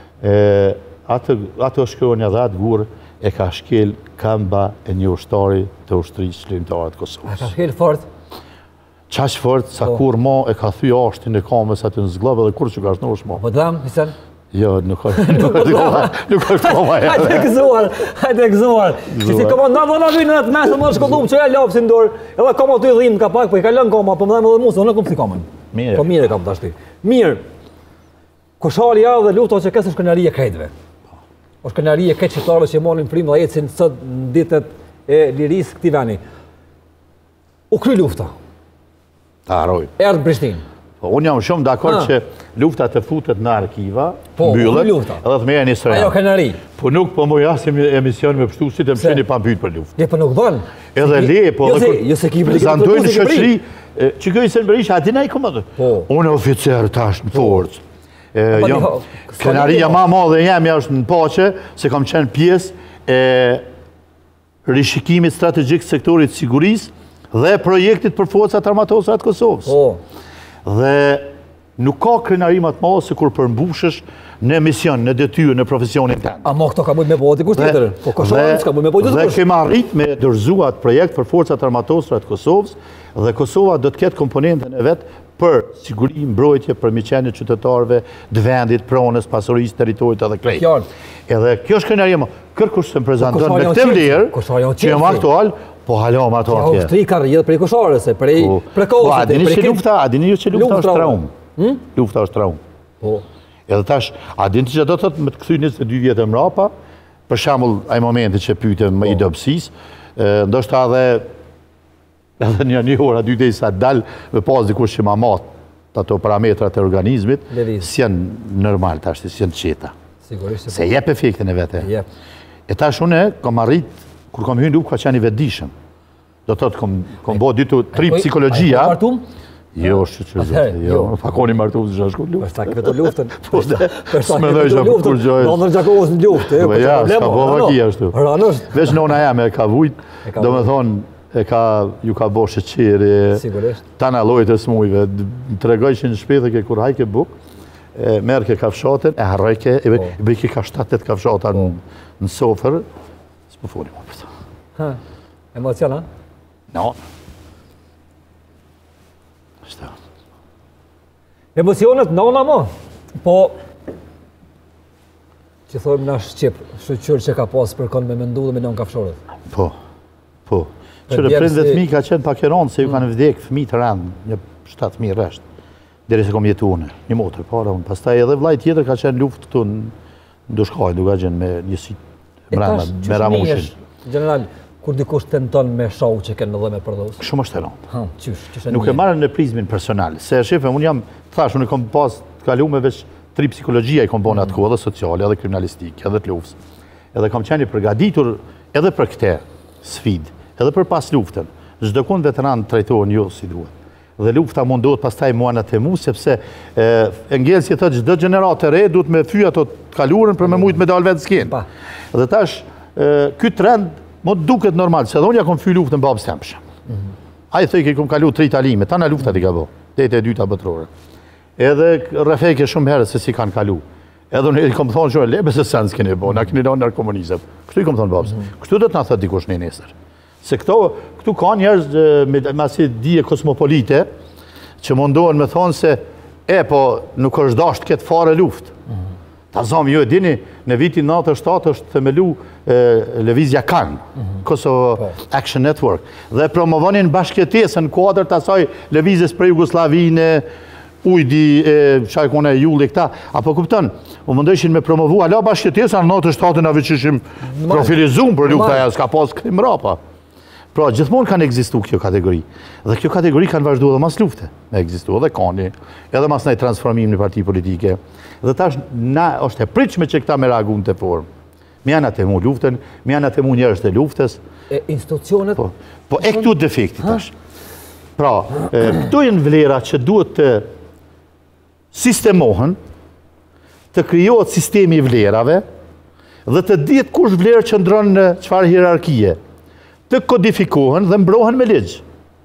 ato shkronja dhe atë gurë e ka shkel kamba e një ushtari të ushtrisë çlirimtare të Kosovës. A ka shkel fort? Qaq fort, sa kur ma e ka thy ashtin e kamës aty në zglobë dhe kur që ka shnosh ma. Po dam, Hisen? Jo, nuk është koma e. Hajde e gëzuar, hajde e gëzuar. Që si komandant dhe në vinë në të mesë, më të shkollum që e lapë si ndorë, edhe koma të i dhimë ka pak, po i ka lënë koma, po më dhe më dhe mu, se unë e kumë si komën. Mire. Po mire kam të ashti. Mirë, koshari ja dhe lufta që kësë është kënari e krejtve. është kënari e këtë qëtarë që monin primë dhe ecin sot në ditët e lirisë këti veni. U kry lufta. Ta haroj. Erdë Prishtinë. Unë jam shumë dakord që lufta të futet në arkiva, Po, mbyllet, lufta. edhe të merren historia. Ajo kënari. Po nuk po më jasim emision me pështuesit e mësini pa pyet për luftë. Le po nuk bën. Edhe le, po Jo se, jo se ki prezantojnë në shoqëri, që ky Hisen Berisha aty ai komandon. Po. Unë oficer tash në forcë. Jam kënaria më e madhe jam është në paqe, se kam qenë pjesë e rishikimit strategjik të sektorit të sigurisë dhe projektit për forcat armatose të Kosovës. Po. Dhe nuk ka krenari më të madhe se kur përmbushesh në mision, në detyrë, në profesionin tënd. A mo këto ka mujt me bëjë dikush tjetër? Po kosharës ka mujt me bëjë dikush. Dhe kemi arrit me dorëzuar projekt për forcat armatosura të Kosovës dhe Kosova do të ketë komponentën e vet për siguri, mbrojtje, për miqenje qytetarëve, të vendit, pronës, pasurisë, territorit edhe krejt. Edhe kjo është krenaria më. Kërkush se më prezanton me këtë vlerë, që jam aktual, po halom ato atje. Ja, ushtri ka rrjedh prej kosharës, prej prekosit. Po, a dini që lufta, a dini që lufta është traum. Lufta është traum. Po. Edhe tash, a dini që do të thotë me të kthy njëzet e dy vjetë mrapa, për shembull ai momenti që pyetëm më i dobësisë, ndoshta edhe edhe një një orë, dy ditë sa dal me pas dikush që ma mat ato parametrat e organizmit, si janë normal tash, si janë qeta. Sigurisht. Se jep efektin e vete. Jep. E tash unë kam arrit, kur kam hyrë luftë ka qenë i vetëdijshëm. Do thotë kam kam bë ditu tri psikologjia. Martum? Jo, shqyqyr zotë, jo. Fakoni martu së shashku luft. Përsta këtë të luftën. S'mendoj që kur gjojës. Në nërë gjakohës në luftë. Ja, s'ka po vakia ashtu. Ranësht. Veç nona jam e ka vujt, do me thonë, e ka, ju ka bo sheqeri, tana lojt e smujve, të regoj që në shpethë ke kur hajke buk, merë ke kafshatën, e harrojke, e bëj ke ka shtatet kafshata në sofër, s'po foli më për ta. Emocion, ha? No. Emocionet nona mo, po që thojmë na Shqip, shqyqyr që ka pas për kënd me mendu dhe me non kafshorët. Po, po. Qërë prindet mi ka qenë pak e ronë, se ju kanë vdek fëmi të rëndë, një shtatë fëmi rreshtë, deri se kom jetu une, një motër para unë. Pastaj edhe vlaj tjetër ka qenë luftë këtu në Dushkaj, duka gjenë me njësit mranda, me ramushin. General, kur dikush tenton me shau që kënë dhe me përdojës? Shumë është e ronë. Ha, qysh, qysh e një? Nuk e marrën në prizmin personal, se shefe, unë jam, thash, unë kom pas të kalu me veç tri psikologjia i kom bon atë kohë, edhe sociale, edhe kriminalistik, edhe të luftës. Edhe kom qeni përgaditur edhe për këte sfid, edhe për pas luftën. Çdo kund veteran trajtohen jo si duhet. Dhe lufta mundohet pastaj mua në temu, sepse Engelsi thotë çdo gjenerat e re duhet me fyë ato të kalurën për me mujt me dalë vetë skenë. Dhe tash, ky trend mo duket normal, se edhe unë ja kom fyë luftën babës tem për shembull. Ai thoi që kom kalu tri talime, tana luftat i ka bë, deri e dyta botërore. Edhe rrefeke shumë herë se si kanë kalu. Edhe unë i kom thonë shumë lebe se sen s'keni bo, na keni lënë narkomunizëm. Kështu i kom thonë babës. Kështu do të na thotë dikush në nesër. Se këto, këtu ka njerëz me masi dije kosmopolite që mundohen me thonë se e, po nuk është dashur të ketë fare luftë. Ta zomë, ju e dini, në vitin nëntëdhjetë e shtatë është themelu lëvizja Kan, Kosovo Action Network, dhe promovonin bashkëtesën në kuadër të asaj lëvizjes për Jugoslavinë, ujdi, qaj kone e julli këta, apo kupton, u mundeshin me promovu, ala bashkëtesën në nëntëdhjetë e shtatë në vëqishim profilizum për lufta e s'ka pas këtim rapa. Pra, gjithmonë kanë egzistu kjo kategori. Dhe kjo kategori kanë vazhdu edhe mas lufte. Me egzistu edhe kani, edhe mas nëjë transformim në parti politike. Dhe tash, na është e pritshme që këta me reagun të formë. Mi janë atë e mu luftën, mi janë atë e mu njerës të luftës. E institucionet? Po, e këtu defekti tash. Pra, këtu jenë vlera që duhet të sistemohen, të krijohet sistemi i vlerave, dhe të ditë kush vlerë qëndron në çfarë hierarkie, të kodifikohen dhe mbrohen me ligj.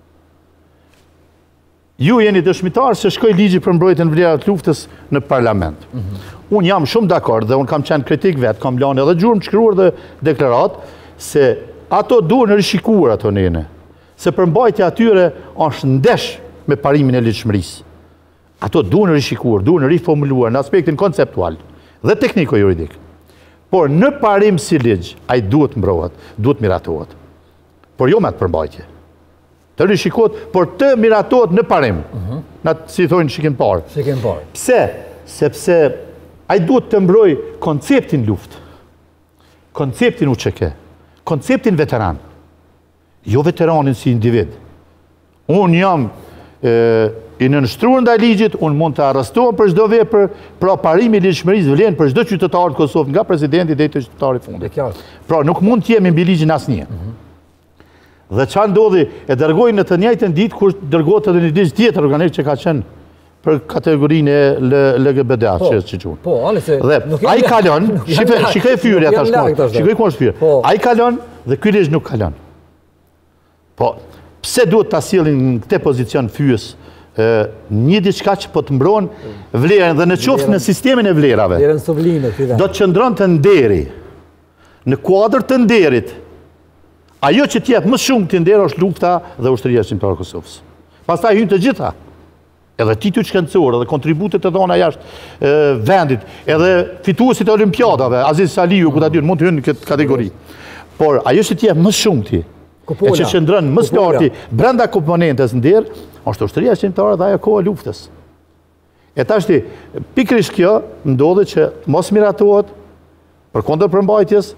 Ju jeni dëshmitar se shkoi ligji për mbrojtjen e vlerave të luftës në parlament. Mm-hmm. Unë jam shumë dakord dhe unë kam qenë kritik vetë, kam lënë edhe gjurmë të shkruar dhe deklarat se ato duhen rishikuar ato nene. Se përmbajtja atyre është ndesh me parimin e ligjshmërisë. Ato duhen rishikuar, duhen riformuluar në aspektin konceptual dhe tekniko-juridik. Por në parim si ligj, ai duhet mbrohet, duhet miratohet. Por jo me atë përmbajtje. Të rishikohet, por të miratohet në parim. Uh-huh. Na, si thonë shikim parë. Shikim parë. Pse? Sepse ai duhet të mbroj konceptin luftë, konceptin U Q K, konceptin veteran, jo veteranin si individ. Unë jam e, i nënshtruar ndaj ligjit, unë mund të arrestohem për çdo vepër, pra parimi i ligjshmërisë vlen për çdo qytetar të Kosovës, nga presidenti deri te qytetari i fundit. Pra nuk mund të jemi mbi ligjin asnjë. Uh-huh. Dhe çfarë ndodhi, e dërgoi në të njëjtën ditë kur dërgohet edhe një ligj tjetër organik që ka qenë për kategorinë e L G B T A, që që quhen. Po, ale se dhe ai kalon, shikoj shikoj fyrja tashmë. Shikoj ku është fyrja. Ai kalon dhe ky ligj nuk kalon. Po, pse duhet ta sillin në këtë pozicion fyes një diçka që po të mbron vlerën dhe në qoftë në sistemin e vlerave. Vlerën sovline këtu. Do të qëndron të nderi. Në kuadër të nderit. Ajo që t'jep më shumë të nder është lufta dhe ushtria shqiptare e Kosovës. Pastaj hyn të gjitha. Edhe titull shkencor, edhe kontributet e dhona jashtë vendit, edhe fituesit e olimpiadave, Aziz Saliu, ku ta diun, mund të hynë në këtë kategori. Por ajo që t'jep më shumë ti, e që qëndron më së larti brenda komponentes nder, është ushtria shqiptare dhe ajo koha e luftës. E tashti, pikërisht kjo ndodhi që mos miratohet përkundër përmbajtjes,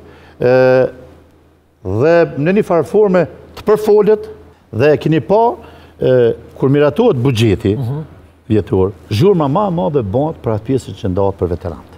dhe në një farë forme të përfolet dhe keni pa e, kur miratohet buxheti uh-huh. vjetor, zhurma më e madhe bëhet për atë pjesë që ndahet për veteranët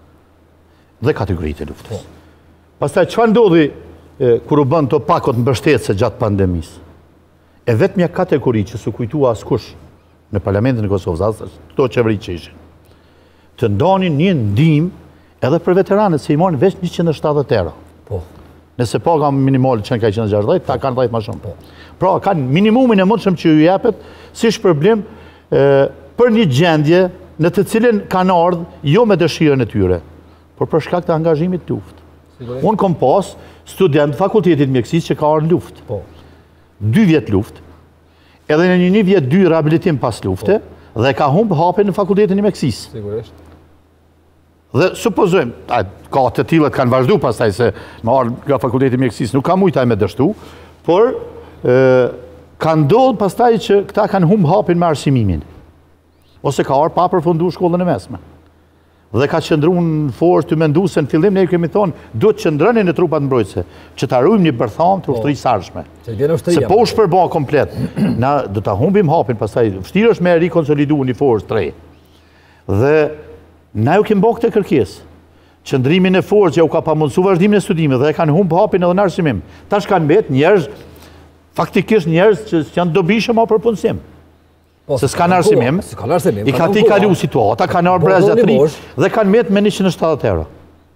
dhe kategoritë e luftës. Pastaj çfarë ndodhi e, kur u bën to pakot mbështetëse gjatë pandemisë? E vetmja kategori që s'u kujtua askush në Parlamentin e Kosovës, as këto qeveri që ishin, të ndanin një ndihmë edhe për veteranët se i marrin veç njëqind e shtatëdhjetë euro. Po. Nëse paga minimale që në ka njëqind e gjashtëdhjetë, ta kanë dhjetë më shumë. Pra, kanë minimumin e mundshëm që ju jepet si shpërblim e, për një gjendje në të cilën kanë ardhur jo me dëshirën e tyre, por për shkak të angazhimit të luftë. Unë kom pas student fakultetit mjekësisë që ka ardhur luftë. Po. dy vjet luftë, edhe në një një vjet dy rehabilitim pas lufte, po. Dhe ka humb hapin në fakultetin e mjekësisë. Sigurisht. Dhe supozojmë, ka të tillët kanë vazhdu pastaj se më ardhë nga fakulteti mjekësisë, nuk ka mujtaj me dështu, por e, ka ndodhur pastaj që këta kanë humb hapin me arsiminin. Ose ka ardhur pa përfunduar shkollën e mesme. Dhe ka qëndruar në forcë të menduese në fillim ne kemi thonë, duhet të qëndroni në trupat mbrojtëse, që ta ruajmë një bërtham të ushtrisë së ardhshme. Se po u shpërba komplet, na do ta humbim hapin pastaj, vështirë është me rikonsoliduar një forcë tre. Dhe na ju kemi bërë këtë kërkesë. Qëndrimin e forcë që u ka pamundsuar vazhdimin e studimeve dhe kanë humb hapin edhe në arsimim. Tash kanë mbet njerëz, faktikisht njerëz që janë dobishëm apo për punësim. Po, se s'kanë arsimim, i ka ti kalu situata, kanë ardhur brazatri dhe kanë mbet me njëqind e shtatëdhjetë euro.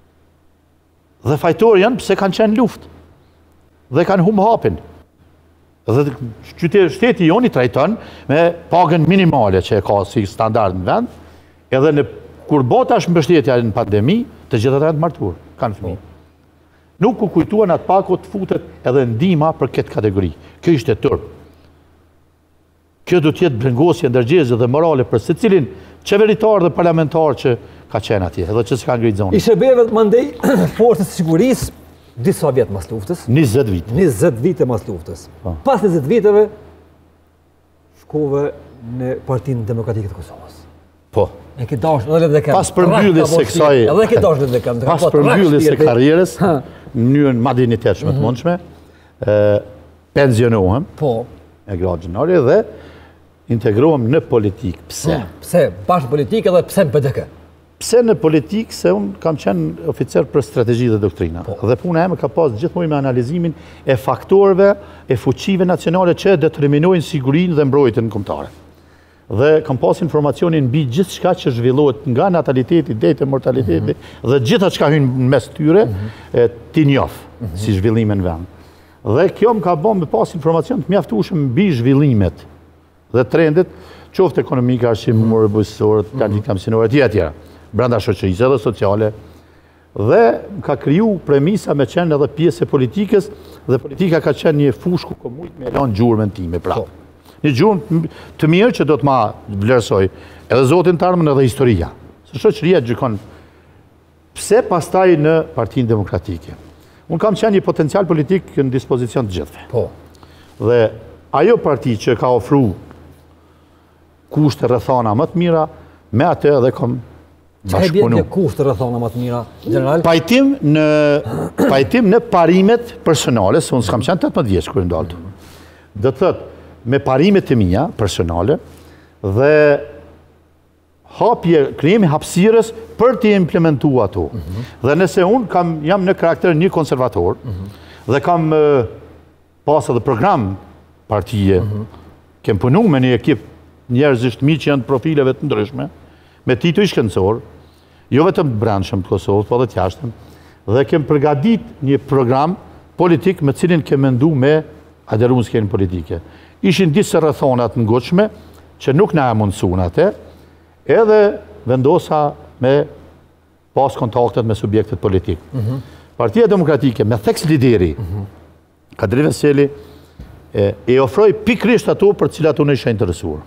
Dhe fajtor janë pse kanë qenë luftë. Dhe kanë humb hapin. Dhe qyteti shteti joni trajton me pagën minimale që e ka si standard në vend, edhe në kur bota është mbështetja në pandemi, të gjithë ata janë të martuar, kanë fëmijë. Nuk u kujtuan atë pakot të futet edhe ndihma për këtë kategori. Kjo ishte tërë. Kjo do të jetë brengosje ndërgjegjëse dhe morale për secilin qeveritar dhe parlamentar që ka qenë atje, edhe që s'ka ngritë zonë. I shërbeve mandej forcës së sigurisë disa vjet mas luftës. njëzet vite. njëzet vite mas luftës. Pas njëzet viteve shkove në Partinë Demokratike të Kosovës. Po. E ke dashur edhe dhe kanë. Pas përmbylljes së kësaj. Edhe ke dashur edhe kanë. Pas përmbylljes së karrierës, në mënyrë madh dinjitetshme të mundshme, ë pensionohem. Po. E gradë gjinore dhe integrohem në politikë. Pse? Pse? Bashkë politikë edhe pse në P D K? Pse në politikë, se unë kam qenë oficer për strategji dhe doktrina. Po. Dhe puna e me ka pas gjithmonë me analizimin e faktorëve, e fuqive nacionale që determinojnë sigurinë dhe mbrojtjen kombëtare. dhe kam pas informacionin mbi gjithë shka që zhvillohet nga nataliteti, deri te mortaliteti, dhe gjitha çka hyn mes tyre, ti njoh si zhvillime në vend. Dhe kjo më ka bën me pas informacion të mjaftueshëm mbi zhvillimet dhe trendet, qoftë ekonomike, arsimore, bujësore, kamsinore, etj etj, brenda shoqërisë edhe sociale. Dhe ka kriju premisa me qenë edhe pjesë e politikës, dhe politika ka qenë një fushë ku komujt me lanë gjurmën time prapë. Një gjurmë të mirë që do të ma vlerësoj edhe zotin të armën edhe historia. Se shoqëria gjykon pse pastaj në Partinë Demokratike. Unë kam qenë një potencial politik në dispozicion të gjithve. Po. Dhe ajo parti që ka ofru kushte rrethana më të mira, me atë edhe kom Që e bjetë në kushte rrethana më të mira, general? Pajtim në, pajtim në parimet personale, se unë s'kam qenë tetëmbëdhjetë vjeç kur ndaltu. Do të thëtë, me parimet e mia personale dhe hapje, krijimi hapësirës për të implementuar ato. Dhe nëse unë kam, jam në karakter një konservator, dhe kam pas edhe program partije, kem punu me një ekip njerëzisht mi që janë profileve të ndryshme, me titull shkencor, jo vetëm brendshëm të Kosovës, po edhe të jashtëm, dhe kem përgadit një program politik me cilin kem mendu me aderu në skenë politike. Ishin disë rrethonat në goqme, që nuk na e mundësun atë, edhe vendosa me pas kontaktet me subjektet politik. Partia Demokratike, me theks lideri, Kadri Veseli, e ofroj pikrisht ato për cilat unë isha interesuar.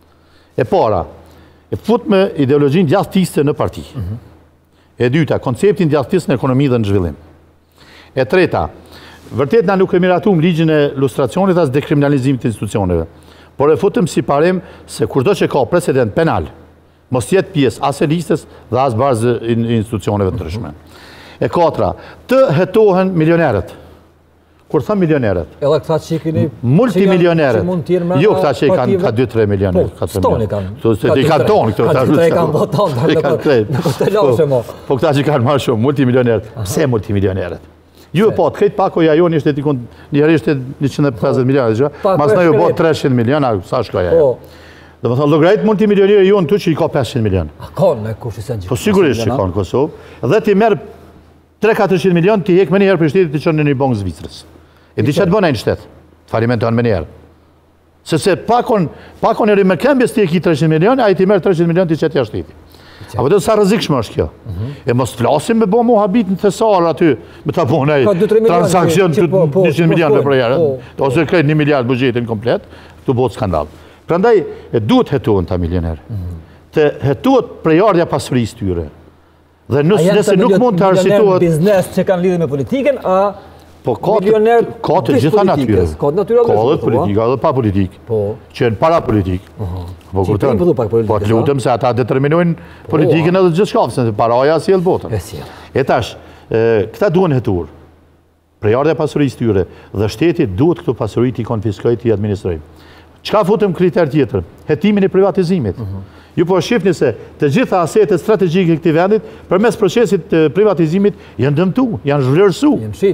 E para, e fut me ideologjin djathtiste në parti. E dyta, konceptin djathtist në ekonomi dhe në zhvillim. E treta, vërtet na nuk e miratum ligjin e lustracionit as dekriminalizimit të institucioneve, por e futëm si parim se kurdo që ka precedent penal, mos jetë pjesë as e listës dhe as bazë institucioneve të ndryshme. E katra, të hetohen milioneret. Kur thëm milioneret? Edhe këta që i kini... Multimilioneret. Jo këta që i kanë ka dy tre milionet. Po, stoni kanë. I kanë tonë këto. Ka dy tre i kanë boton. Në këtë lashe mo. Po këta që i kanë marrë shumë, multimilioneret. Pse multimilioneret? Ju e po, të krejt pakoja jo një shtetë ikon, njëherë ishte njëqind e pesëdhjetë milionet, mas në ju bo treqind miliona, sa shkoja e. Dhe më thonë, lograjt multimilionere ju në tu që i ka pesëqind milion. A kanë me kush i sen që? Po sigurisht që kanë Kosovë. Dhe ti merë tre katërqind milion, ti hek me njëherë për shtetit të qënë në një bongë Zvicrës. E di që të bëna një shtetë, të falimentohen me njerë. Sese pakon e rimërkembjes ti e ki treqind milion, a i ti merë treqind milion ti qëtë jashtë shteti. Apo të sa rëzikshme është kjo. E mos flasim me bo mu habit në thesar aty, me ta bo nej transakcion të njëqind milion për jere, ose krejt një miliard bugjetin komplet, të botë skandal. Prandaj, e duhet hetohen ta milionerë. Të hetohet prejardja pasurisë tyre. Dhe nëse nuk mund të arsitohet... biznes që kanë lidhje me politiken, a... Po ka të gjitha natyre. Ka dhe politika, dhe pa politik. Që e në para politik. Po kërëtën, po të lutëm se ata determinojnë politikin edhe gjithë shkafë, se paraja si e lë botën. E tash, këta duen hetur, prejardja pasurisë tyre, dhe shteti duhet këto pasurit i konfiskojt i administrojnë. Qka futëm kriter tjetër? Hetimin e privatizimit. Ju po shifni se të gjitha asetet strategjike këti vendit, për mes procesit privatizimit, janë dëmtu, janë zhvlerësu.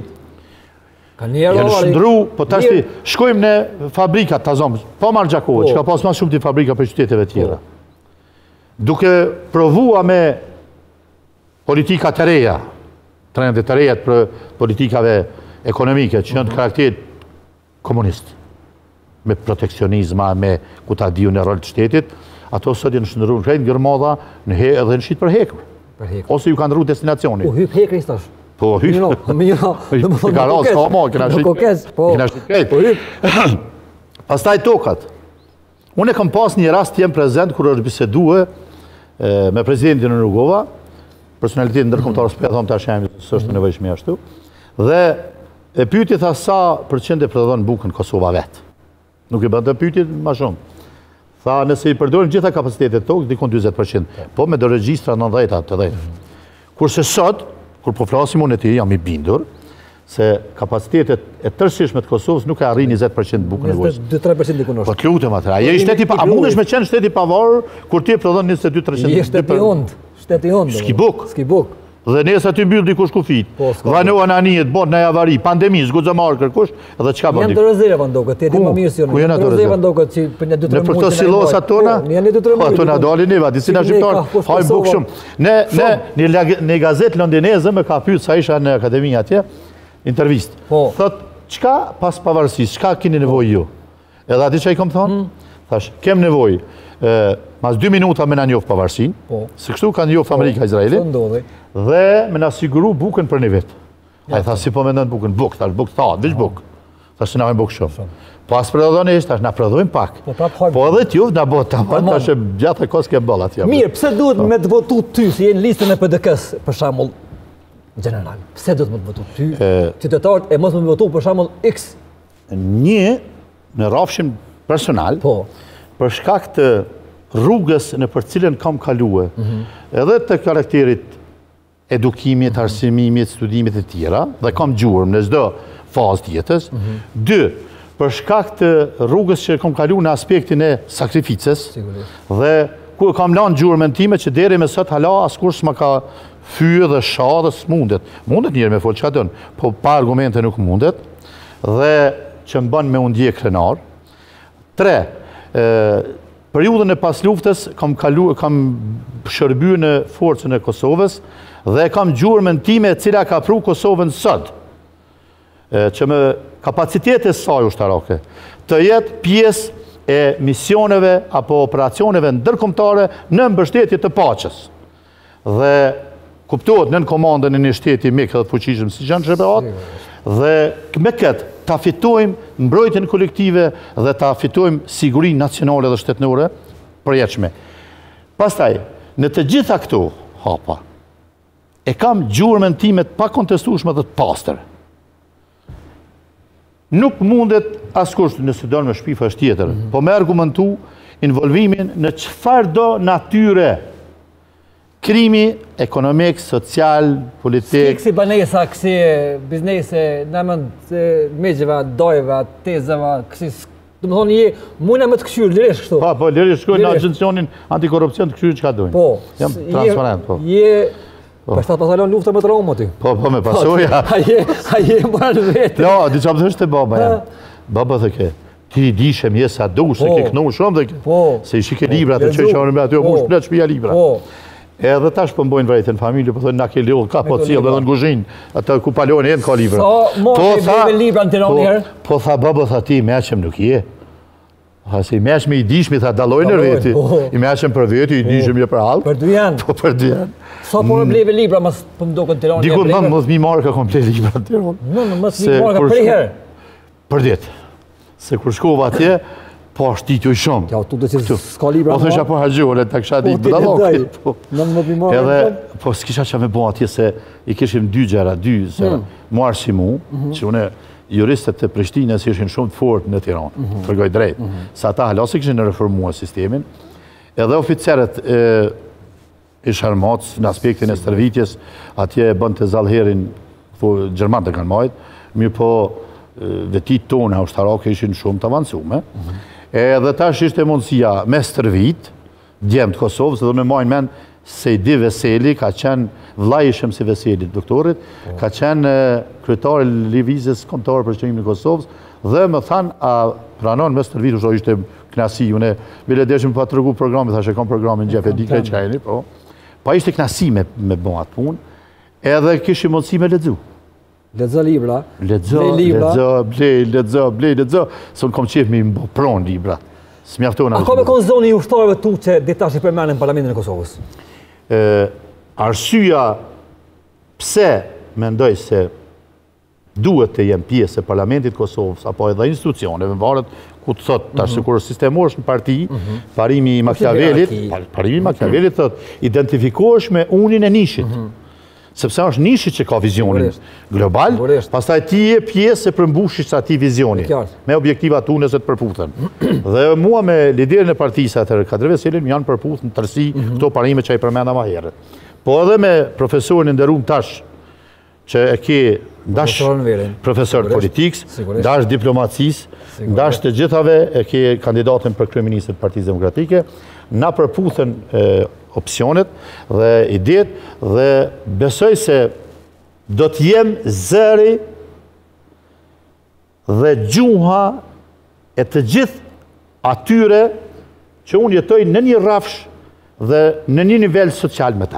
Janë shëndru, po tashti, shkojmë në fabrikat të zomë, po marë Gjakovë, që ka pas ma shumë të fabrika për qyteteve tjera. Duke provua me politika të reja, trendet të reja për politikave ekonomike, që janë të karakterit komunist, me protekcionizma, me ku ta diju në rol të shtetit, ato sot janë shëndru në krejnë gërmodha edhe në shqit për hekur. Ose ju kanë rru destinacioni. U hyp hekri stash. Po, hyp. I ka razë, ka ma, këna shqit krejt. Pastaj tokat. Unë e kam pas një rast jem prezent kër është bisedue me prezidentin në Rugova, personalitetin ndërkombëtar s'pe thonë tash jam së është nevojshme ashtu, dhe e pyeti tha sa përqend e prodhon bukën Kosova vet. Nuk e bën të pyeti më shumë. Tha nëse i përdorin gjitha kapacitetet e tokës dikon dyzet përqind, po me do regjistra nëntëdhjetë të dhjetë. Kurse sot, kur po flasim unë e ti jam i bindur, se kapacitetet e tërësishme të Kosovës nuk e arrin njëzet përqind bukën nevojës. njëzet e tre përqind i kunosh. Po të lutëm atëra. A mundesh me qenë shteti pavarur kur ti e prodhon njëzet e dy përqind? Je shteti und, shteti und. S'ki buk. S'ki buk. Dhe nesër aty mbyll dikush kufit. Vanohen anijet, bot në avari, pandemi, zguxë marrë kërkush, edhe çka bën? Janë të rezerva ndoqët, ti e di më mirë se unë. Ku janë ato rezerva ndoqët që për një dy tre muaj. Në për këto sillosat tona, po ato na dalin neva, disi na shqiptar, haj buk shumë. Ne ne në gazetë londineze më ka pyet sa isha në akademi atje, intervistë. Thot, çka pas pavarësisë, çka keni nevojë ju? Edhe aty çai kam thonë, thash, kem nevojë mas dy minuta me na njoh pavarësinë, se kështu kanë njoh Amerika Izraeli. Dhe me na siguru bukën për një vit. Ai tha si po mendon bukën, buk, thash buk tha, veç buk. Thash se na vjen buk shumë. Po as prodhoni tash na prodhojmë pak. Po edhe ti na bëhet tamam, tash gjatë kos ke boll atje. Mirë, pse duhet me të votu ty si je në listën e P D K-s për shembull general? Pse duhet me të votu ty? Qytetarët e mos më votu për shembull X. Një në rrafshin personal. Po. Për shkak të rrugës në për cilën kam kaluar, edhe të karakterit edukimit, arsimimit, studimit e tjera, dhe kam gjurëm në çdo fazë të jetës. Dy, për shkak të rrugës që kam kaluar në aspektin e sakrificës, dhe ku kam lanë gjurëmën time që deri me sot hala askur s'ma ka fyë dhe sha dhe s'mundet. Mundet njërë me folë që ka dënë, po pa argumente nuk mundet, dhe që më bën me undje krenar. Tre, periudhën e pas luftës kam kalu, kam shërbyer në forcën e Kosovës dhe kam gjurmën time e cila ka pru Kosovën sot, që me kapacitetet saj ushtarake, të jetë pjesë e misioneve apo operacioneve ndërkombëtare në mbështetje të paqes. Dhe kuptohet nën komandën e një shteti mik dhe fuqishëm si janë shqiptarët, dhe me këtë ta fitojmë mbrojtjen kolektive dhe ta fitojmë sigurinë nacionale dhe shtetërore përjetshme. Pastaj, në të gjitha këto hapa, e kam gjurmën time të pakontestueshme dhe të pastër. Nuk mundet askush nëse do me shpifa është tjetër, po me argumentu involvimin në çfarë do natyre krimi ekonomik, social, politik. Si banesa, kësi biznese, në mënd megjeve, dojeve, tezeve, kësi, të më thonë, je muna me të këshyrë, liresh kështu. Pa, po, liresh kështu në agencionin antikorupcion të këshyrë që ka dojnë. Po. Jam transparent, po. Je, për shtatë pasalon lufta me të Roma, ty. Po, po, me pasoja. A je mëra në vetë. Jo, di që më thështë të baba, jam. Baba dhe ke. Ti dishe mje sa dush, se ke kënu shumë dhe ke. Se ishi ke libra të që që anë me aty, o mush plet shpia libra. Edhe tash pëmbojnë vrejtën familje, për thënë na ke ljohë, ka po cilë, edhe në guzhinë, atë ku palojnë e në ka libra. Sa mos e bebe libra në Tiranë njerë? Po tha, babo, tha ti, meqem nuk je. Tha si, meqem i dishmi, tha, dalojnë në veti. I meqem për veti, i dishmi e për halë. Për du janë? Po, për du janë. Sa po me bleve libra, mas për më do këtë Tiranë njerë? Dikur mëndë, mësë mi marë ka komple libra në Tiranë. Mëndë, mësë mi marë ka për herë? Për ditë. Se kur shkova atje, po është tituj shumë. Ja, tu dhe që s'ka libra më. Po thësha po haqgjohën, të kësha ditë bëdalokit. Edhe, po s'kisha që me bo atje se i kishim dy gjera, dy, se mu arsimu, që une juristët të Prishtinës ishin shumë të fort në Tiranë, të rgoj drejt. Sa ta halasi kishin në reformua sistemin, edhe oficerët ish armatës në aspektin e stërvitjes, atje bënd të zalherin, Gjerman të kanë majtë, mi po vetit tonë a ushtarake ishin shumë të avancume. Edhe tash ishte mundësia me stërvit, djemë të Kosovës, dhe me majnë men se i di Veseli, ka qenë vlajshëm si Veseli doktorit, ka qenë kryetari lëvizjes kombëtare për qëllimin e Kosovës, dhe më thanë, a pranon me stërvit, usho ishte knasi, une bile deshëm pa të rëgu programit, thashe kam programin Gjefe Dikre Qajni, po, pa ishte knasi me bo atë punë, edhe kishë mundësi me ledzu. Ledzo libra, ledzo, ledzo, blej, ledzo, blej, ledzo, së në kom qef me më pron libra. Së mjaftonë... A ka me konë zoni ushtarëve tu që ditash i përmenin Parlamentin e Kosovës? Arsyja pse mendoj se duhet të jem pjesë e Parlamentit Kosovës, apo edhe institucioneve, varet ku të thot, tash se kur sistemorsh në parti, parimi Machiavellit, parimi Machiavellit thot, identifikosh me unin e nishit. Sepse është nishit që ka vizionin global, pastaj ti je pjesë e përmbushit sa ti vizioni, me objektiva tu nëse të përputhen. Dhe mua me liderin e partisë atër Kadri Veselin, më janë përputhen tërsi këto parime që i përmenda ma herët. Po edhe me profesorin e nderuar tash, që e ke ndash profesor politikës, ndash diplomacisë, ndash të gjithave e ke kandidatën për kryeministër të Partisë Demokratike, na përputhen opsionet dhe idet dhe besoj se do të jem zëri dhe gjuha e të gjithë atyre që unë jetoj në një rafsh dhe në një nivel social me ta.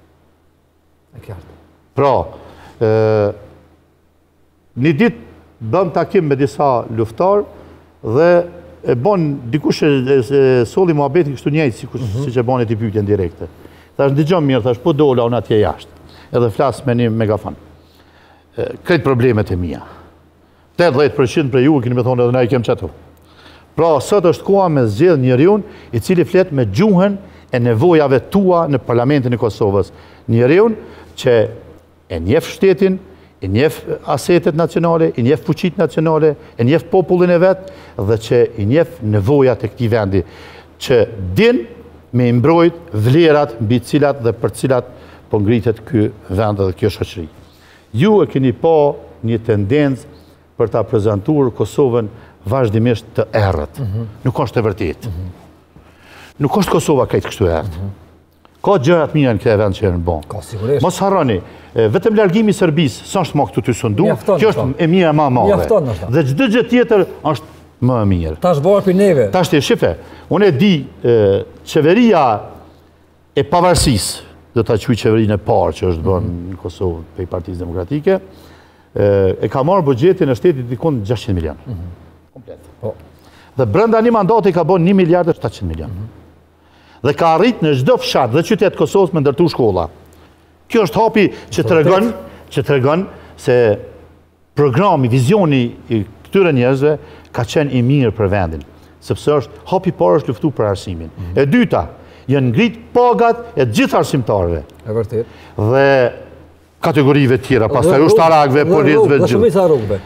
Pra, e, një dit bëm takim me disa luftar dhe e bon dikush e, e solli muhabetin kështu njëjtë si, mm -hmm. si që bën e t'i pyetjen direkte. Thash dëgjoj mirë, thash po dola unë atje jashtë. Edhe flas me një megafon. Këtë problemet e mia. tetëdhjetë përqind për ju keni më thonë edhe na i kem çatu. Pra, sot është koha me zgjedh njeriu i cili flet me gjuhën e nevojave tua në Parlamentin e Kosovës. Njeriu që e njeh shtetin, e njeh asetet nacionale, e njeh fuqitë nacionale, e njeh popullin e vet dhe që i njeh nevojat e këtij vendi, që din me mbrojt vlerat mbi cilat dhe për cilat po ngritet ky vend dhe kjo shoqëri. Ju e keni pa një tendencë për ta prezantuar Kosovën vazhdimisht të errët. Mm -hmm. Nuk është e vërtetë. Mm -hmm. Nuk është Kosova këtë kështu errët. Mm -hmm. Ka gjëra të mira në këtë vend që janë bën. Ka sigurisht. Mos harroni, vetëm largimi i Serbisë s'është më këtu ty sundu, kjo është e mira më e madhe. Dhe çdo gjë tjetër është më e mirë. Tash bëhet për neve. Tash ti shife, unë e di e, qeveria e pavarësisë, do ta quaj qeverinë e parë që është bërë në Kosovë prej Partisë Demokratike, e, e ka marrë buxhetin e shtetit dikon gjashtëqind milion. Mm -hmm. Komplet. Po. Dhe brenda një mandati ka bën një miliard e shtatëqind milion. Mm -hmm. Dhe ka arrit në çdo fshat dhe qytet Kosovës me ndërtu shkolla. Kjo është hapi që tregon, që tregon se programi, vizioni i këtyre njerëzve ka qenë i mirë për vendin, sepse është hapi parë është luftu për arsimin. Mm -hmm. E dyta, janë ngrit pagat e gjithë arsimtarëve. E vërtet. Dhe kategorive tjera, pastaj ushtarakëve, policëve, gjithë. Dhe shumica rrugëve.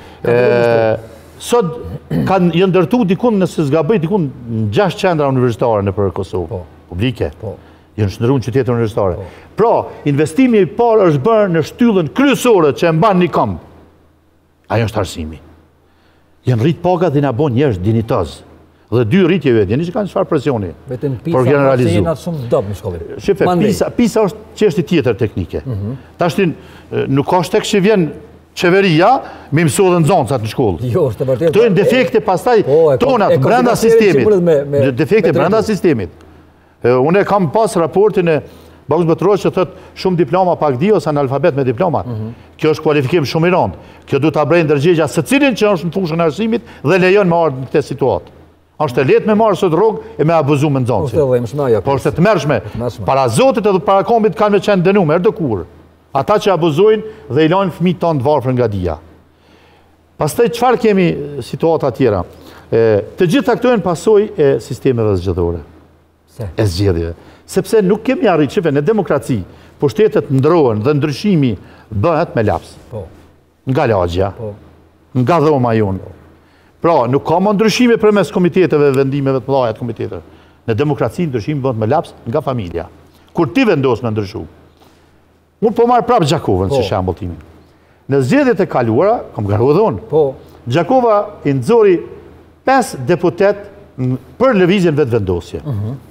Sot kanë janë ndërtu dikun nëse zgaboj dikun në gjashtë qendra universitare nëpër Kosovë, po. Publike. Po. Janë shndërruar në qytete universitare. Po. Pra, investimi i parë është bërë në shtyllën kryesore që e mban një këmbë. Ajo është arsimi. Janë rrit pagat dhe na bën njerëz dinitoz. Dhe dy rritjeve, dini që kanë çfarë presioni. Vetëm pisa që janë atë shumë dob në shkollë. Shife, pisa, pisa është çështje tjetër teknike. Mm -hmm. Tashtin nuk ka tek që vjen qeveria me mësuar nxënësat në shkollë. Jo, është vërtet. Këto janë defekte pastaj tona brenda sistemit. Defekte brenda sistemit. Unë kam pas raportin e Bagus Botërorës që thotë shumë diploma pak di ose analfabet me diploma. Mm -hmm. Kjo është kualifikim shumë i rëndë. Kjo duhet ta bëjë ndërgjegja secilin që është në fushën e arsimit dhe lejon me ardhmë në këtë situatë. Është e lehtë me marrë sot rrugë e me abuzu me nxënësin. Po është të mërshme. Para Zotit edhe para kombit kanë me qenë dënuar erdo kur. Ata që abuzojnë dhe i lajnë fëmijët tonë të varfër nga dia. Pastaj çfarë kemi situata tjera? E, të gjitha këto janë pasojë e sistemeve zgjedhore. Se. E zgjedhjeve. Sepse nuk kemi arritur, shife, në demokraci, pushtetet ndrohen dhe ndryshimi bëhet me laps. Po. Nga lagja, po. Nga dhoma jonë. Po. Pra, nuk ka më ndryshime përmes komiteteve, vendimeve të mëdha të komiteteve. Në demokraci ndryshimi bëhet me laps nga familja. Kur ti vendos me ndryshu. Unë po marr prapë Gjakovën si shembull timin. Në zgjedhjet e kaluara, kam garuar dhon. Po. Gjakova i nxori pesë deputet për lëvizjen vetvendosje. Mhm. Mm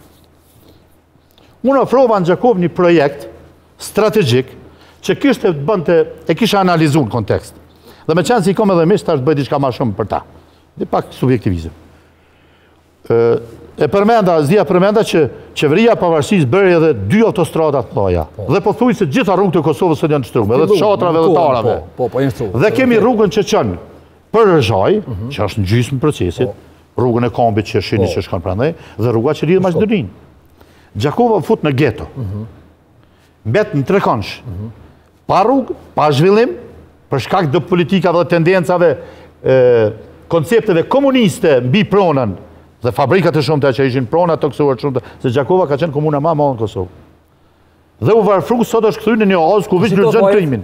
Unë ofrova në Gjakovë një projekt strategjik që kishte bënte e kisha analizuar në kontekst. Dhe me qenë si i kom edhe mish, tash bëj diçka më shumë për ta. Dhe pak subjektivizëm. E, e përmenda, zdia përmenda që qeveria pavarësisë bëri edhe dy autostrada të mëdha. Po. Dhe po thuj se gjitha rrugët e Kosovës janë të shtruar, edhe të shatrave dhe të arave. Po, po, po janë shtruar. Dhe kemi rrugën që çon për Rëzhaj, mm -hmm. që është në gjysmë procesit, po. Rrugën e kombit që shini po. Që shkon prandaj, dhe rruga që lidh Maqedoninë. Gjakova fut në geto. Mm -hmm. Mbet në trekonsh. Mm -hmm. Pa rrugë, pa zhvillim, për shkak të politikave dhe tendencave, e, koncepteve komuniste mbi pronën dhe fabrikat e shumta që ishin prona toksuar shumta, se Gjakova ka qenë komuna më e madhe në Kosovë. Dhe u varfru sot është kthyer në një oaz ku vetë lexon krimin.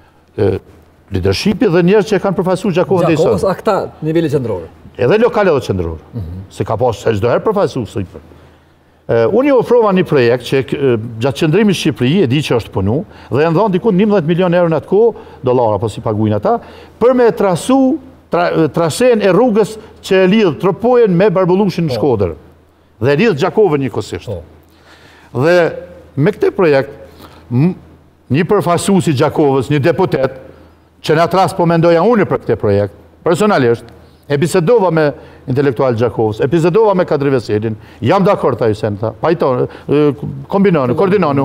Leadershipi dhe njerëz që kanë përfaqësuar Gjakovën deri sot. Gjakovës a këta niveli qendror. Edhe lokal edhe qendror. Mm -hmm. Se ka pas çdo herë përfaqësuar sipër. Uh, unë i ofrova një projekt që uh, gjatë qëndrimit Shqipëri, e di që është punu, dhe janë dhënë diku njëmbëdhjetë milion euro në atë kohë, dollara, po si paguajnë ata, për me trasu tra, trasen e rrugës që e lidh Tropojen me Barbullushin në Shkodër. Dhe e lidh Gjakovën njëkohësisht. Dhe me këtë projekt, një përfaqësues i Gjakovës, një deputet, që në atë rast po mendoja unë për këtë projekt, personalisht, e bisedova me intelektual Gjakovës, e bisedova me Kadri Veselin, jam dakord ta Hisen, tha, pajton, kombinonu, koordinonu.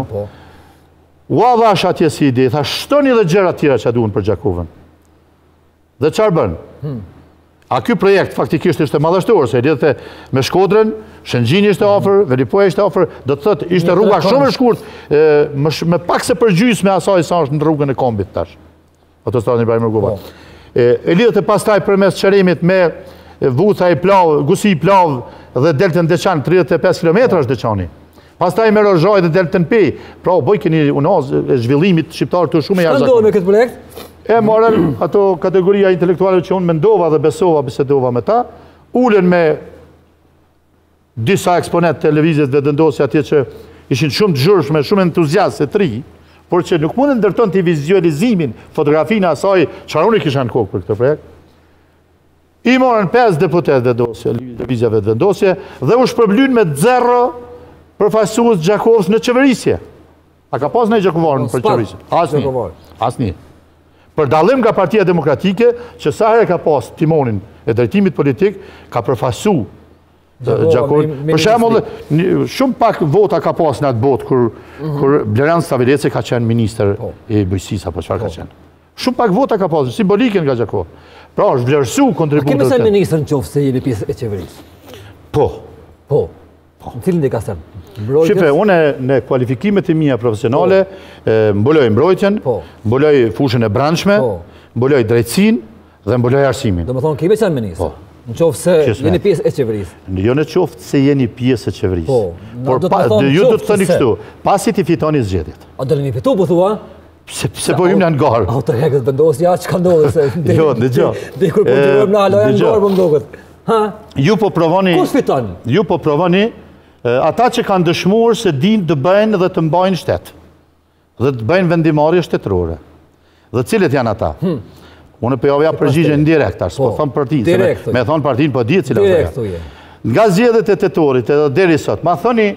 Ua dhash atje si ide, tha, shtoni dhe gjëra tjera që duhen për Gjakovën. Dhe çfarë bën? A ky projekt faktikisht ishte madhështor, se lidhte me Shkodrën, Shëngjini ishte afër, Velipoja ishte afër, do të thotë ishte rruga shumë e shkurtë, më pak se përgjysmë asaj sa është në rrugën e Kombit tash. Autostradën Ibrahim Rugova. E lidhte pastaj përmes çerimit me Vuca i Plav, Gusi i Plav dhe deltën Deçan, tridhjetë e pesë kilometra është Deçani. Pastaj me Rozhaj dhe deltën Pej. Pra, boj keni unazë e zhvillimit shqiptar të shumë e jashtëzakonshëm. Çfarë ndodhi me këtë projekt? E morën ato kategoria intelektuale që unë mendova dhe besova, bisedova me ta, ulen me disa eksponet televizit dhe dëndosja atje që ishin shumë të zhurshme, shumë entuziast e tri, por që nuk mundën ndërton të vizualizimin, fotografinë asaj, çfarë unë kisha në kokë për këtë projekt. I morën pesë deputet vendosje, lëvizjave të vendosje, dhe u shpërblyn me zero përfaqësues Gjakovës në qeverisje. A ka pas në Gjakovarën për qeverisje? Asnjë. Asnjë. Për dallim nga Partia Demokratike, që sa herë ka pas timonin e drejtimit politik, ka përfaqësu Gjakovën. Për shembull, shumë pak vota ka pas në atë botë kur kur Bleran Stavileci ka qenë ministër i bujqësisë apo çfarë ka qenë. Shumë pak vota ka pas, simbolike nga Gjakova. Pra, është vlerësu kontributin. A kemi sa ministër në qoftë se jeni pjesë e qeverisë? Po. Po. Në cilin dikastër? Shqipe, une në kualifikimet e mija profesionale, mbuloj mbrojtjen, mbuloj fushën e brendshme, mbuloj drejtsin dhe mbuloj arsimin. Do më thonë, kemi qenë ministër? Në qoftë se jeni pjesë e qeverisë? Jo në qoftë se jeni pjesë e qeverisë. Por ju do të thoni kështu, pasi ti fitoni zgjedhjet. A do në një fitu, po thua? Se po im në në garë. A të hekët vendosja, që ka ndodhë se... Jo, dhe gjo. Dhe kur po të rëmë në aloja në garë, po mdokët. Ju po provoni... Kus fiton? Ju po provoni ata që kanë dëshmuar se din të bëjnë dhe të mbajnë shtetë. Dhe të bëjnë vendimarrje shtetërore. Dhe cilët janë ata? Unë për javja përgjigje në direkt, ashtë, po thonë partinë. Me thonë partinë, po dhjetë cilat të janë. Nga zgjedhjet e tetorit edhe deri sot, ma thoni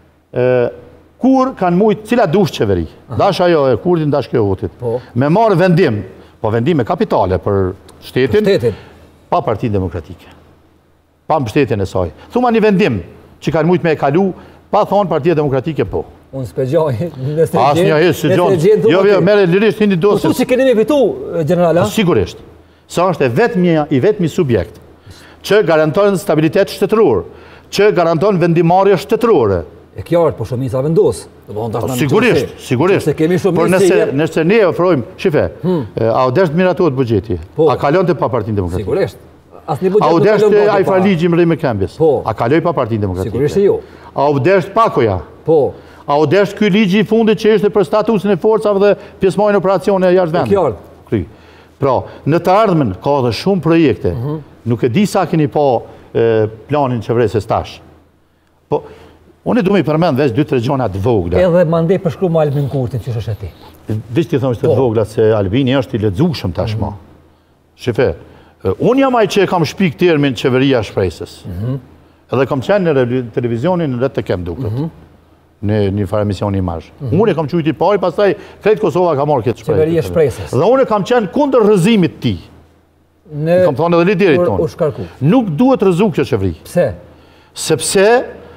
kur kanë mujtë, cila dush qeveri. Dash ajo e Kurdin, dash kjo votit. Me marë vendim, po vendim e kapitale për shtetin, pa Partinë Demokratike. Pa mbështetjen e saj. Thuma një vendim që kanë mujtë me e kalu, pa thonë Partia Demokratike po. Unë s'pegjoj, nëse As një hisë, së gjonë. Jo, jo, mere lirisht hindi dosës. Po tu që keni me fitu, generala? Sigurisht. Sa është i vetëmi subjekt që garanton stabilitet shtetëror, që garanton vendimarrje shtetërore. E qartë, po shumica vendos. Sigurisht, sigurisht. Por nëse ne ofrojmë, shife, a u deshtë miratot bugjeti, a kalon të pa Partinë Demokratike? Sigurisht. A u deshtë a i farligji më rejme kembjes? A kaloj pa Partinë Demokratike? Sigurisht e jo. A u deshtë pakoja? Po. A u deshtë ky ligji i fundit që ishte për statusin e forcave dhe pjesëmarrjen në operacione jashtë vendit? E qartë. Pra, në të ardhmen ka dhe shumë projekte. Nuk e di sa keni pa planin qeverisës tash. Po, unë du me i përmend veç dy tre gjona të vogla. Edhe mandej përshkru më Albin Kurtin që është e ti. Vish ti thonë që të vogla se Albini është i lexueshëm tashmë. Shife, unë jam ai që kam shpik termin qeveria shpresës. Edhe kam qenë në televizionin në të kem duket. Në një farë emisioni imazh. Unë e kam qujti pari, pastaj krejt Kosova ka marrë këtë shpresë. Qeveria shpresës. Dhe unë e kam qenë kundër rrëzimit ti. Në kam thonë edhe liderit tonë. U shkarku. Nuk duhet rrëzu kjo qeveri. Pse? Sepse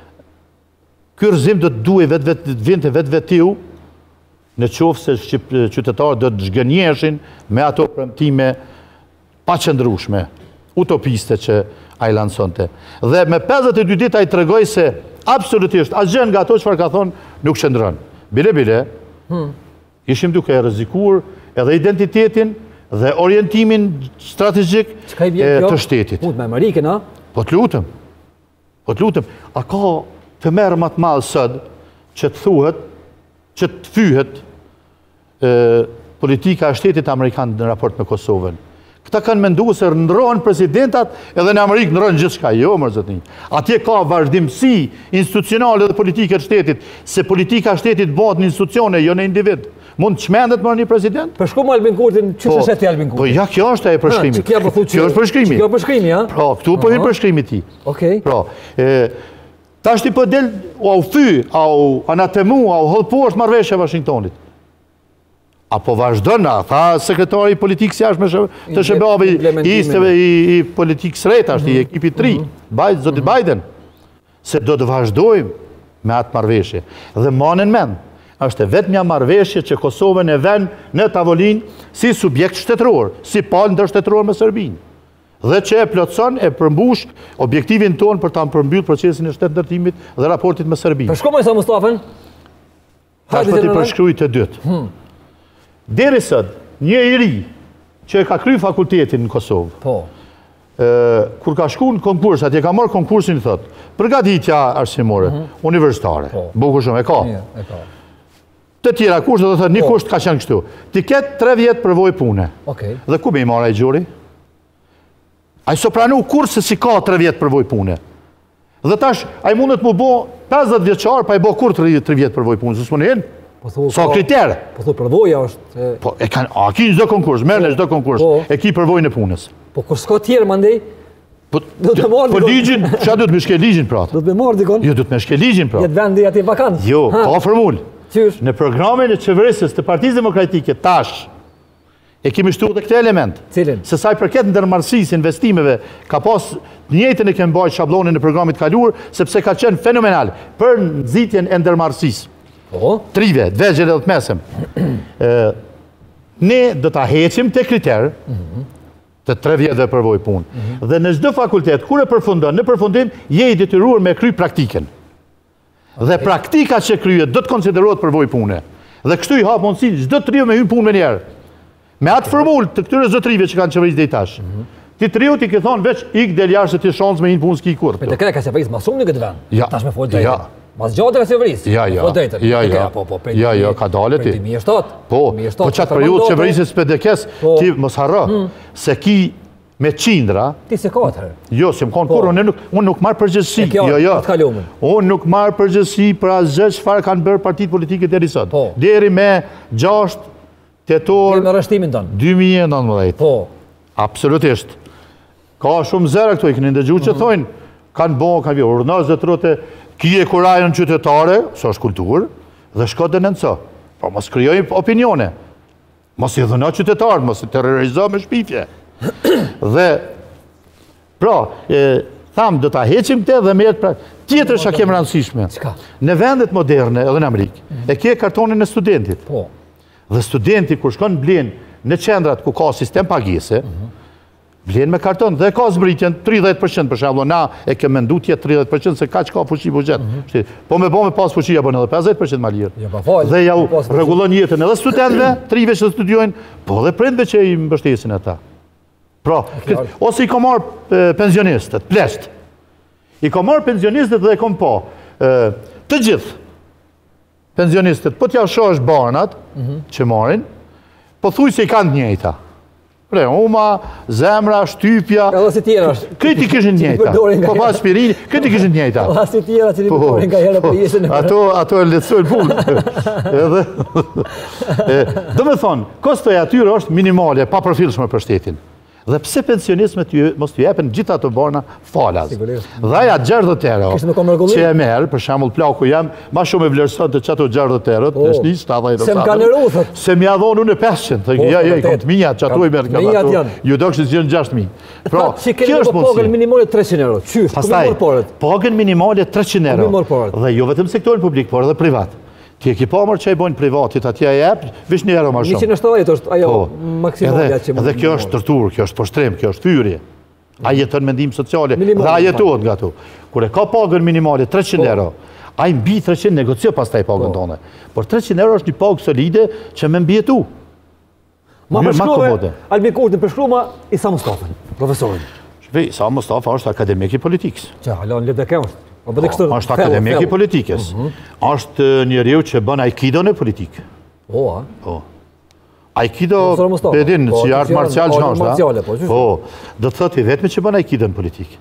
ky rrëzim do të duhej vetë vetë vinte vetë vetiu në qoftë se qytetarët do të zgënjeshin me ato premtime pa qëndrueshme, utopiste që ai lansonte. Dhe me pesëdhjetë e dy ditë ai tregoi se absolutisht asgjë nga ato çfarë ka thonë nuk qëndron. Bile bile, ishim duke e rrezikuar edhe identitetin dhe orientimin strategjik të shtetit. Mund me Amerikën, a? Po të lutem. Po të lutem. A ka të merë më të madh sot që të thuhet, që të fyhet politika e shtetit amerikan në raport me Kosovën? Këta kanë menduar se ndrohen presidentat edhe në Amerikë ndrohen gjithçka. Jo, më zotni. Atje ka vazhdimsi institucionale dhe politike të shtetit, se politika e shtetit bëhet në institucione, jo në individ. Mund të çmendet më një president? Përshko më Albin Kurtin, çu është ti Albin Kurtin? Po ja, kjo është ai përshkrimi. Kjo është përshkrimi. Kjo është përshkrimi, ha? Po, këtu po hyn përshkrimi ti. Okej. Po, Ta është i për del, au thy, au anatemu, au hëllpu është marrëveshja e Washingtonit. Apo vazhdon, a tha sekretari i politikës jashme të shëbave isteve i politikës rejt, është i ekipi tri, zotit Biden, se do të vazhdojmë me atë marrëveshje. Dhe manen men, është vetëmja marrëveshje që Kosove në ven në tavolin si subjekt shtetëror, si palë ndërshtetëror me Serbinë. Dhe që e plotëson e përmbush objektivin tonë për ta përmbyll procesin e shtetë ndërtimit dhe raportit me Serbinë. Përshkruaj sa Mustafën. Ta është për t'i përshkruaj të dytë. Deri sot, një i ri që e ka kry fakultetin në Kosovë, po. Kur ka shku në konkurs, atje ka marrë konkursin, thot, përgatitja arsimore, universitare, bukur shumë, e ka. Të tjera kushte, dhe thot, një kusht ka qenë kështu. Ti ketë tre vjetë përvoj pune. Dhe ku me i marra i gjuri? A i sopranu kur se si ka tre vjetë përvoj pune. Dhe tash, a i mundet mu bo pesëdhjetë vjeçar, pa i bo kur tre vjetë përvoj pune. Së s'më njën? Sa kriterë? Po thu përvoja është... Po, e kanë, a ki në çdo konkurs, merë në çdo konkurs, e ki përvojnë e punës. Po, kur s'ka tjerë, mandej? Po, ligjin, qa du të me shke ligjin pratë? Du të me marrë dikon? Jo, du të me shke ligjin pratë. Jetë vendi ati vakant? Jo, ka formull. Qysh? Në programin e qeverisës të Partisë Demokratike, tash, e kemi shtu dhe këte element. Cilin? Se saj përket ndërmarrësisë investimeve, ka pas njëjtën e kemë bajt shablonin në programit kaluar, sepse ka qenë fenomenal për nxitjen e ndërmarrësisë. Trive, dvegjën edhe të mesëm. Ne do ta heqim të kriterë, të tre vjetë dhe përvoj punë. Dhe në çdo fakultet, kur e përfundon, në përfundim, je i detyruar me kry praktiken. Dhe praktika që kryet do të konsiderohet përvoj pune. Dhe kështu i hapë mundësi, çdo triu me hynë punë me njerë. Me atë formull të këtyre zotrive që kanë qeverisë dhe i tash. Ti triu ti ke thonë veç ik del jashtë se ti shansë me hynë punë s'ki kur. Për të kre ka qeverisë ma shumë në këtë vend. Ja, tash me folë drejtën. Mas gjatë ka qeverisë. Ja, ja. Ja, ja. Ja, ja, ka dalë ti. Për dy mijë e shtatë. Po, po qatë periudhë qeverisës P D K-s, ti mos harro, se ki me qindra... Ti se ka atëherë? Jo, se më konë kur, unë nuk marë përgjësi. Jo, jo. Unë nuk marë përgjësi për asgjë çfarë kanë bërë partitë politike deri sot. Deri me gjashtë tetor... Me rështimin tonë? dy mijë e nëntëmbëdhjetë. Po. Absolutisht. Ka shumë zera këtu, i këni ndëgju që thojnë, kanë bo, kanë vjo, urnaz dhe trote, kije kurajën qytetare, së është kulturë, dhe shko dhe nënëso. Po, mos kryojnë opinione. Mos i dhëna qytetarë, mos i terrorizo me shpifje. Dhe, pra, thamë, do ta heqim këte dhe me jetë pra... Tjetër që kemë rëndësishme. Në vendet moderne, edhe në Amerikë, e kje kartonin e studentit. Dhe studenti, kur shkon blen në qendrat ku ka sistem pagjese, blen me karton dhe ka zbritjen tridhjetë përqind për shembull, na e ke mendu tjetë tridhjetë përqind se kaq ka fuqi buxhet. Po me bë me pas fuqi apo edhe pesëdhjetë përqind ma lirë. Dhe ja rregullon jetën edhe studentëve, trive që studiojnë, po edhe prindve që i mbështesin ata. Pra, ose i ka marrë pensionistët, plesht. I ka marrë pensionistët dhe e kom po. Të gjithë pensionistët, po t'ja shosh banat që marrin, po thuj se i kanë të njëjta. Pre, uma, zemra, shtypja... Edhe si tjera është. Këti kishin njëjta. Po pa aspirini, këti kishin njëjta. Edhe si tjera që një përdorin nga herë për jesën e mërë. Ato e letësojnë punë. Edhe... Do me thonë, kostoja atyre është minimale, pa përfilshme për shtetin. Dhe pse pensionistët mos t'ju jepen gjitha të barna falas. Dhe aja gjerdhët euro që e merë, për shembull plaku jam, ma shumë e vlerësot të qato gjerdhët euro, të shni, shtatëdhjetë Se më ka nëru, thët. Se m'ja dhonë unë e pesëqind, ja, ja, i kom të minja, që ato i merë këmë ato, ju do kështë të gjënë gjashtë mijë. Pra, kjo është mundësi. Pagën minimale treqind euro, qysh, ku mi morë porët? Pagën minimale treqind euro, dhe jo vetëm sektorin publik, por edhe privat. Ti e ki pa mërë që i bojnë privatit, atje e jep, vish një euro ma shumë. njëqind e shtatëdhjetë është ajo maksimalja që më... Edhe kjo është tërtur, kjo është poshtrim, kjo është fyrje. A jetën mendim sociale, dhe a jetohet nga tu. Kur e ka pagën minimale treqind euro, a i mbi treqind negocio pas taj pagën tonë. Por treqind euro është një pagë solide që me mbjetu. Ma përshkruve, Albi Kurtin, përshkruva Isa Mustafën, profesorin. Shpej, Isa Mustafa është akademik i politikës. Që, halon, lep dhe ke është. Është akademik i politikës. Është njeriu që bën aikido në politikë. O, a? Aikido, pedin, që artë marcial që është, po, do të thotë i vetëme që bën aikido në politikë.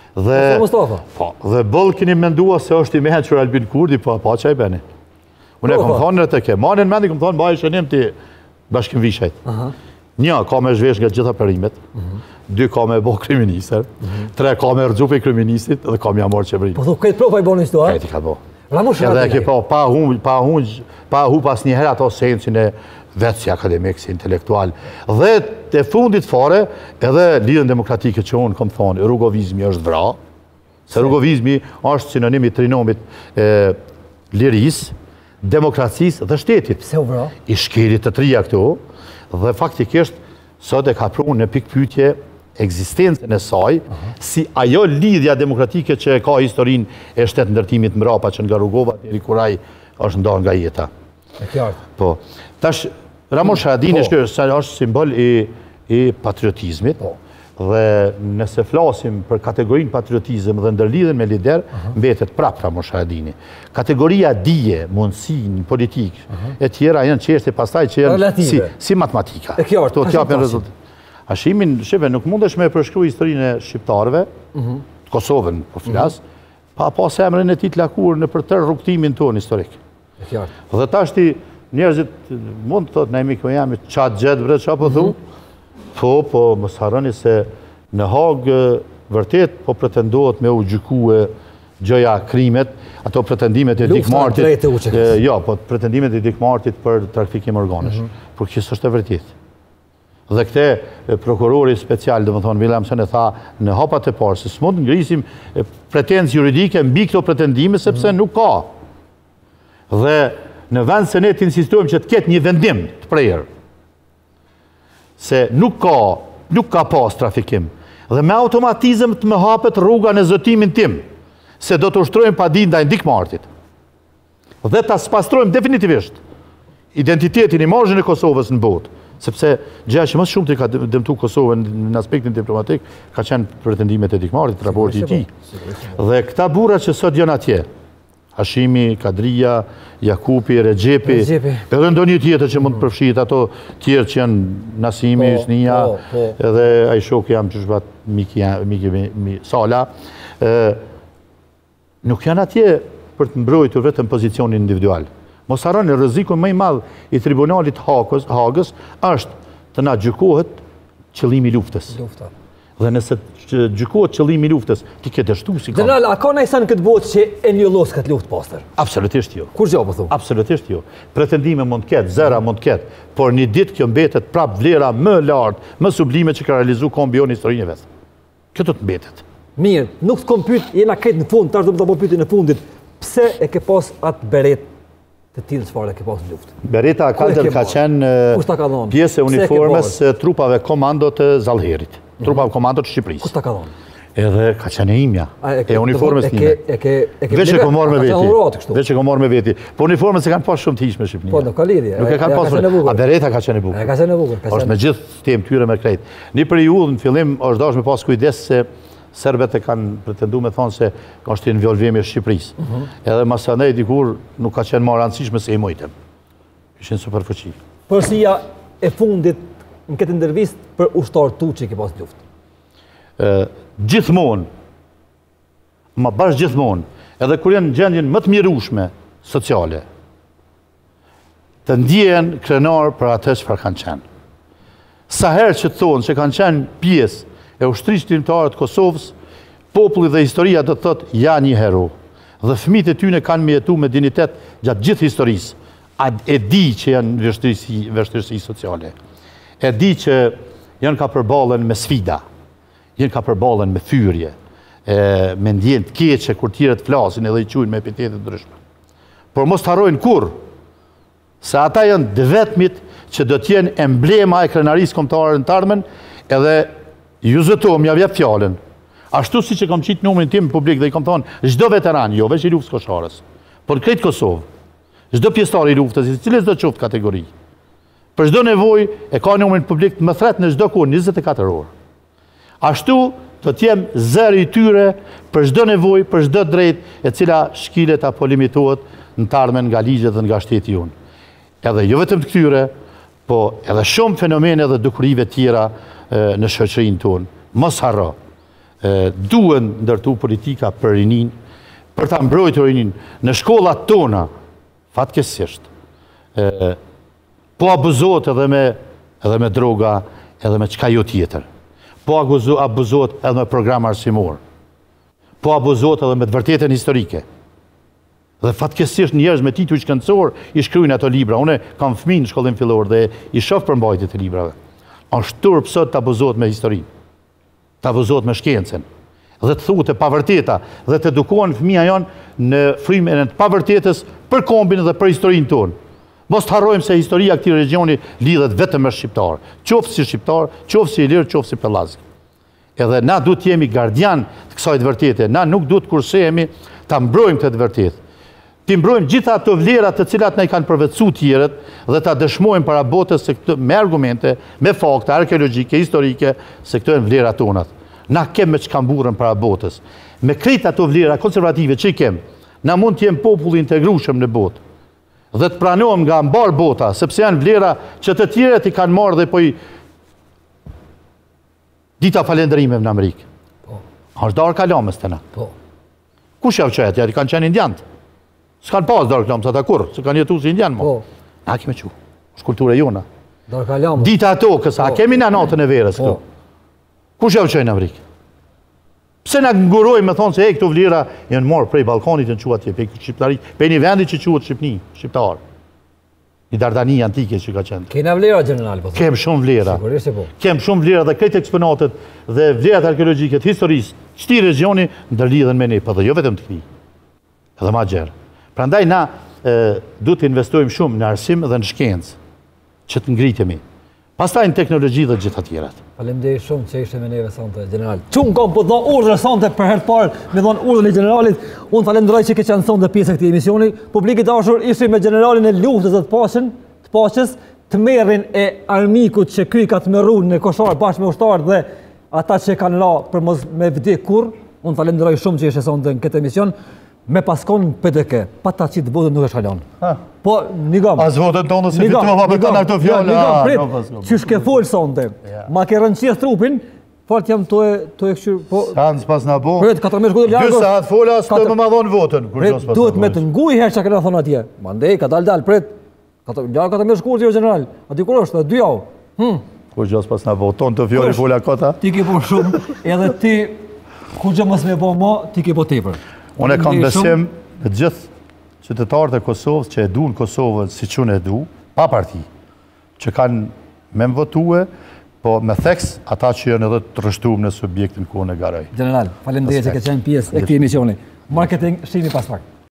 Dhe bëllë keni mendua se është i meheqër Albin Kurdi, po pa që i beni. Unë e kom thonë në të ke. Manin mendi kom thonë, ba i shënim ti bashkëm vishajt. Një, ka me zhvesh nga gjitha perimet, dy, ka me bo kriminister, tre, ka me rëgjupe kriministit, dhe ka me amor qeveri. Po thu, këtë prova i bo në istu, a? Këtë i ka bo. Ramush Edhe ke pa, pa hu, pa hu, pa hu pas një herë ato sensin e vetë si akademik, si intelektual. Dhe të fundit fare, edhe lidhën demokratike që unë kom thonë, rrugovizmi është vra, se rrugovizmi është sinonimi trinomit e, liris, demokracis dhe shtetit. Pse u vra? I shkelit të trija këtu, dhe faktikisht sot e ka pru në pikpytje ekzistencën e saj, si ajo lidhja demokratike që ka historin e shtetë ndërtimit mrapa që nga rrugova të rikuraj është ndarë nga jeta. E qartë. Po. Tash, Ramosh Haradini është është simbol i, i patriotizmit, dhe nëse flasim për kategorinë patriotizm dhe ndërlidhen me lider, mbetet prap Ramosh Haradini. Kategoria dije, mundësi, politik, e tjera janë çështje pastaj që janë si, si matematika. E qartë. To t'japin rezultat. Hashimin, shive, nuk mundesh me përshkruaj historinë e shqiptarëve, Kosovën, po flas, pa pas emrin e tij të lakur në për tërë rrugtimin tonë historik. E qartë. Dhe tash ti njerëzit mund të thotë na imi ku jam, çat gjet bre çapo thu. Po, po mos harroni se në Hagë vërtet po pretendohet me u gjykue gjëja krimet, ato pretendimet e dikmartit. Jo, po pretendimet e dikmartit për trafikim organesh. Por kjo s'është e vërtetë. Dhe këte prokurori special, dhe më thonë, Williamson e tha në hapat e parë, se s'mund ngrisim pretenzë juridike mbi këto pretendime, sepse nuk ka. Dhe në vend se ne të insistojmë që të ketë një vendim të prerë, se nuk ka, nuk ka pas trafikim, dhe me automatizëm të më hapet rruga në zotimin tim, se do të ushtrojmë pa di ndaj dikmartit. Dhe ta spastrojmë definitivisht identitetin, imazhin e Kosovës në botë, sepse gjëja që më shumë të ka dëmtu Kosovën në aspektin diplomatik, ka qenë pretendimet e dikmartit, raporti i tij. Dhe këta burra që sot janë atje, Hashimi, Kadria, Jakupi, Rexhepi, edhe ndonjë tjetër që mund të përfshihet, ato tjerë që janë Nasimi, Hysnia, edhe ai shoku jam që shbat Miki, Miki Sala, nuk janë atje për të mbrojtur vetëm pozicionin individual. Mos harroni, rreziku më i madh i tribunalit Hagës, Hagës është të na gjykohet qëllimi i luftës. Lufta. Dhe nëse gjykohet qëllimi i luftës, ti ke dështu si ka. General, a ka ndonjë sen këtë botë që e njollos këtë luftë pastër? Absolutisht jo. Kur gjë po thon? Absolutisht jo. Pretendime mund të ketë, zëra mund të ketë, por një ditë kjo mbetet prap vlera më lartë, më sublime që ka realizuar kombion historinë vet. Kjo do të mbetet. Mirë, nuk të kom pyet, jena këtë në fund, tash do të bëj pyetjen në fundit. Pse e ke pas atë beret të tillë çfarë ke pas në luftë? Bereta Kalder ka qenë pjesë e uniformës së trupave komando të Zallherit, trupave komando të Shqipërisë. Kush ta ka dhënë? Edhe ka qenë e imja, e uniformës time. E ke e ke veç e kom marrë me veti. Veç e kom marrë me veti. Po uniformës e kanë pas shumë të hiqme në Shqipëri. Po nuk ka lidhje. Nuk e kanë pas. A bereta ka qenë e bukur. E ka qenë e bukur. Është me gjithë tem tyre me krejt. Në periudhë në fillim është dashur me pas kujdes se serbet e kanë pretendu me thonë se është të involvimi e Shqipërisë. Edhe masanej dikur nuk ka qenë marrë rëndësishme se i mojtëm. Ishin superfuqi. Përsia e fundit në këtë intervistë për ushtar tu që i ke pas luftë? Gjithmonë, ma bashkë gjithmonë, edhe kur janë në gjendjen më të mirushme sociale, të ndjen krenar për atë që kanë qenë. Sa herë që të thonë që kanë qenë pjesë e ushtrisë timtare të Kosovës, populli dhe historia do të thotë ja një hero. Dhe fëmijët e tyre kanë mjetuar me dinitet gjatë gjithë historisë. A e di që janë vështirësi, vështirësi sociale. E di që janë ka përballen me sfida. Janë ka përballen me fyrje, e, me ndjenjë të keqe kur tjerët flasin edhe i quajnë me epitete të ndryshme. Por mos të harrojnë kurrë se ata janë të vetmit që do të jenë emblema e krenarisë kombëtare në të ardhmen, edhe ju zëtom, ja vjep fjallën. Ashtu si që kam qitë numrin tim publik dhe i kam thonë, çdo veteran, jo veç i luftës koshares, por krejt Kosovë, çdo pjesëtar i luftës, i cilës do qoftë kategori, për çdo nevojë e ka numrin publik të më thret në çdo kohë njëzet e katër orë. Ashtu do të jem zëri i tyre për çdo nevojë, për çdo drejtë e cila shkilet apo limitohet në të ardhmen nga ligjet dhe nga shteti jonë. Edhe jo vetëm të këtyre, po edhe shumë fenomene dhe dukurive tjera në shoqërinë tonë. Mos harro, duhen ndërtu politika për rinin, për ta mbrojtur rinin në shkollat tona, fatkeqësisht. Po abuzohet edhe me edhe me droga, edhe me qka jo tjetër. Po abuzohet edhe me program arsimor. Po abuzohet edhe me të vërtetën historike. Dhe fatkesisht njerëz me titull shkencor i shkruajnë ato libra. Unë kam fëmijë në shkollën fillor dhe i shoh përmbajtjet e librave. Është turp sot të abuzohet me historinë, të abuzohet me shkencën, dhe të thuhet e pavërteta, dhe të edukohen fëmija janë në frymën e të pavërtetës për kombin dhe për historinë tonë. Mos të harrojmë se historia këtij regioni lidhet vetëm me shqiptar, qoftë si shqiptar, qoftë si ilir, qoftë si pellazik. Edhe na duhet jemi gardian të kësaj të vërtete, na nuk duhet kursehemi ta mbrojmë këtë të vërtetë. Ti mbrojmë gjitha ato vlera të cilat na i kanë përvetësuar tjerët dhe ta dëshmojmë para botës se këtë me argumente, me fakte arkeologjike, historike, se këto janë vlerat tona. Na kemë me çka mburrën para botës. Me krejt ato vlera konservative që i kemë, na mund të jemi popull i integrueshëm në botë. Dhe të pranohem nga mbar bota, sepse janë vlera që të tjerët i kanë marrë dhe po i dita falënderime në Amerikë. Po. Është darë kalamës të na. Po. Kush javë qëhet? Ja, i kanë qenë indiantë. S'kan pas darë kalamës ata kur, se kanë jetu si indianë, mo. Po. Na kime që, është kultura jona. Darë kalamës. Dita ato, kësa, a kemi na natën e verës këtu. Kush javë qëhet në Amerikë? Pse na ngurojmë me thonë se e këto vlera janë marrë prej Ballkanit në quat atje, pe shqiptari, pe një vendi që quhet Shqipni, shqiptar. Një Dardani antike që ka qenë. Kena vlera general, po. Kem shumë vlera. Sigurisht po. Kem shumë vlera dhe këtë eksponatet dhe vlerat arkeologjike të historisë, çti regioni ndërlidhen me ne, po dhe jo vetëm të këtij. Edhe më gjerë. Prandaj na duhet të investojmë shumë në arsim dhe në shkencë që të ngritemi. Pastaj në teknologji dhe gjitha tjerat. Faleminderit shumë që ishte me neve sonte, general. Çun kom po dhon urdhër sonte për herë të parë, me dhon urdhën e generalit. Unë falenderoj që ke qenë sonte pjesë e këtij emisioni. Publiku i dashur, ishim me generalin e luftës së të paqen, të paqes, të merrin e armikut që ky ka të merruar në koshar bashkë me ushtarët dhe ata që kanë la për mos me vdek kurr. Unë falenderoj shumë që ishte sonte në këtë emision. Me paskon P D K, pa ta qitë votën nuk është halon. Po, nigam. As votën tonë se fitova për tonë këto fjallë. Nigam, prit, që shke folë sonte. Ma ke rënqjes trupin, fort jam të e këshyrë, po... Sans pas në bo. Prit, katërmesh këtë ljarë... Gjësa atë fola, së të më madhonë votën. Prit, duhet me të nguj herë që këna thonë atje. Mandej, ka dal dal, prit. Ljarë katërmesh kur zirë general. Ati kur është, dy javë. Kur gjës pas në bo, tonë të fjallë fola kota. Ti ke po shumë, edhe ti, kur gjë mos me bo ma, ti ke po tepër. Unë e kam besim në gjithë qytetarët e Kosovës që e du në Kosovë si që në e du, pa parti, që kanë me më votue, po me theks ata që janë edhe të rështuar në subjektin ku në garaj. General, faleminderit që ke qenë pjesë e këtij emisioni. Marketing, shihemi pas pak.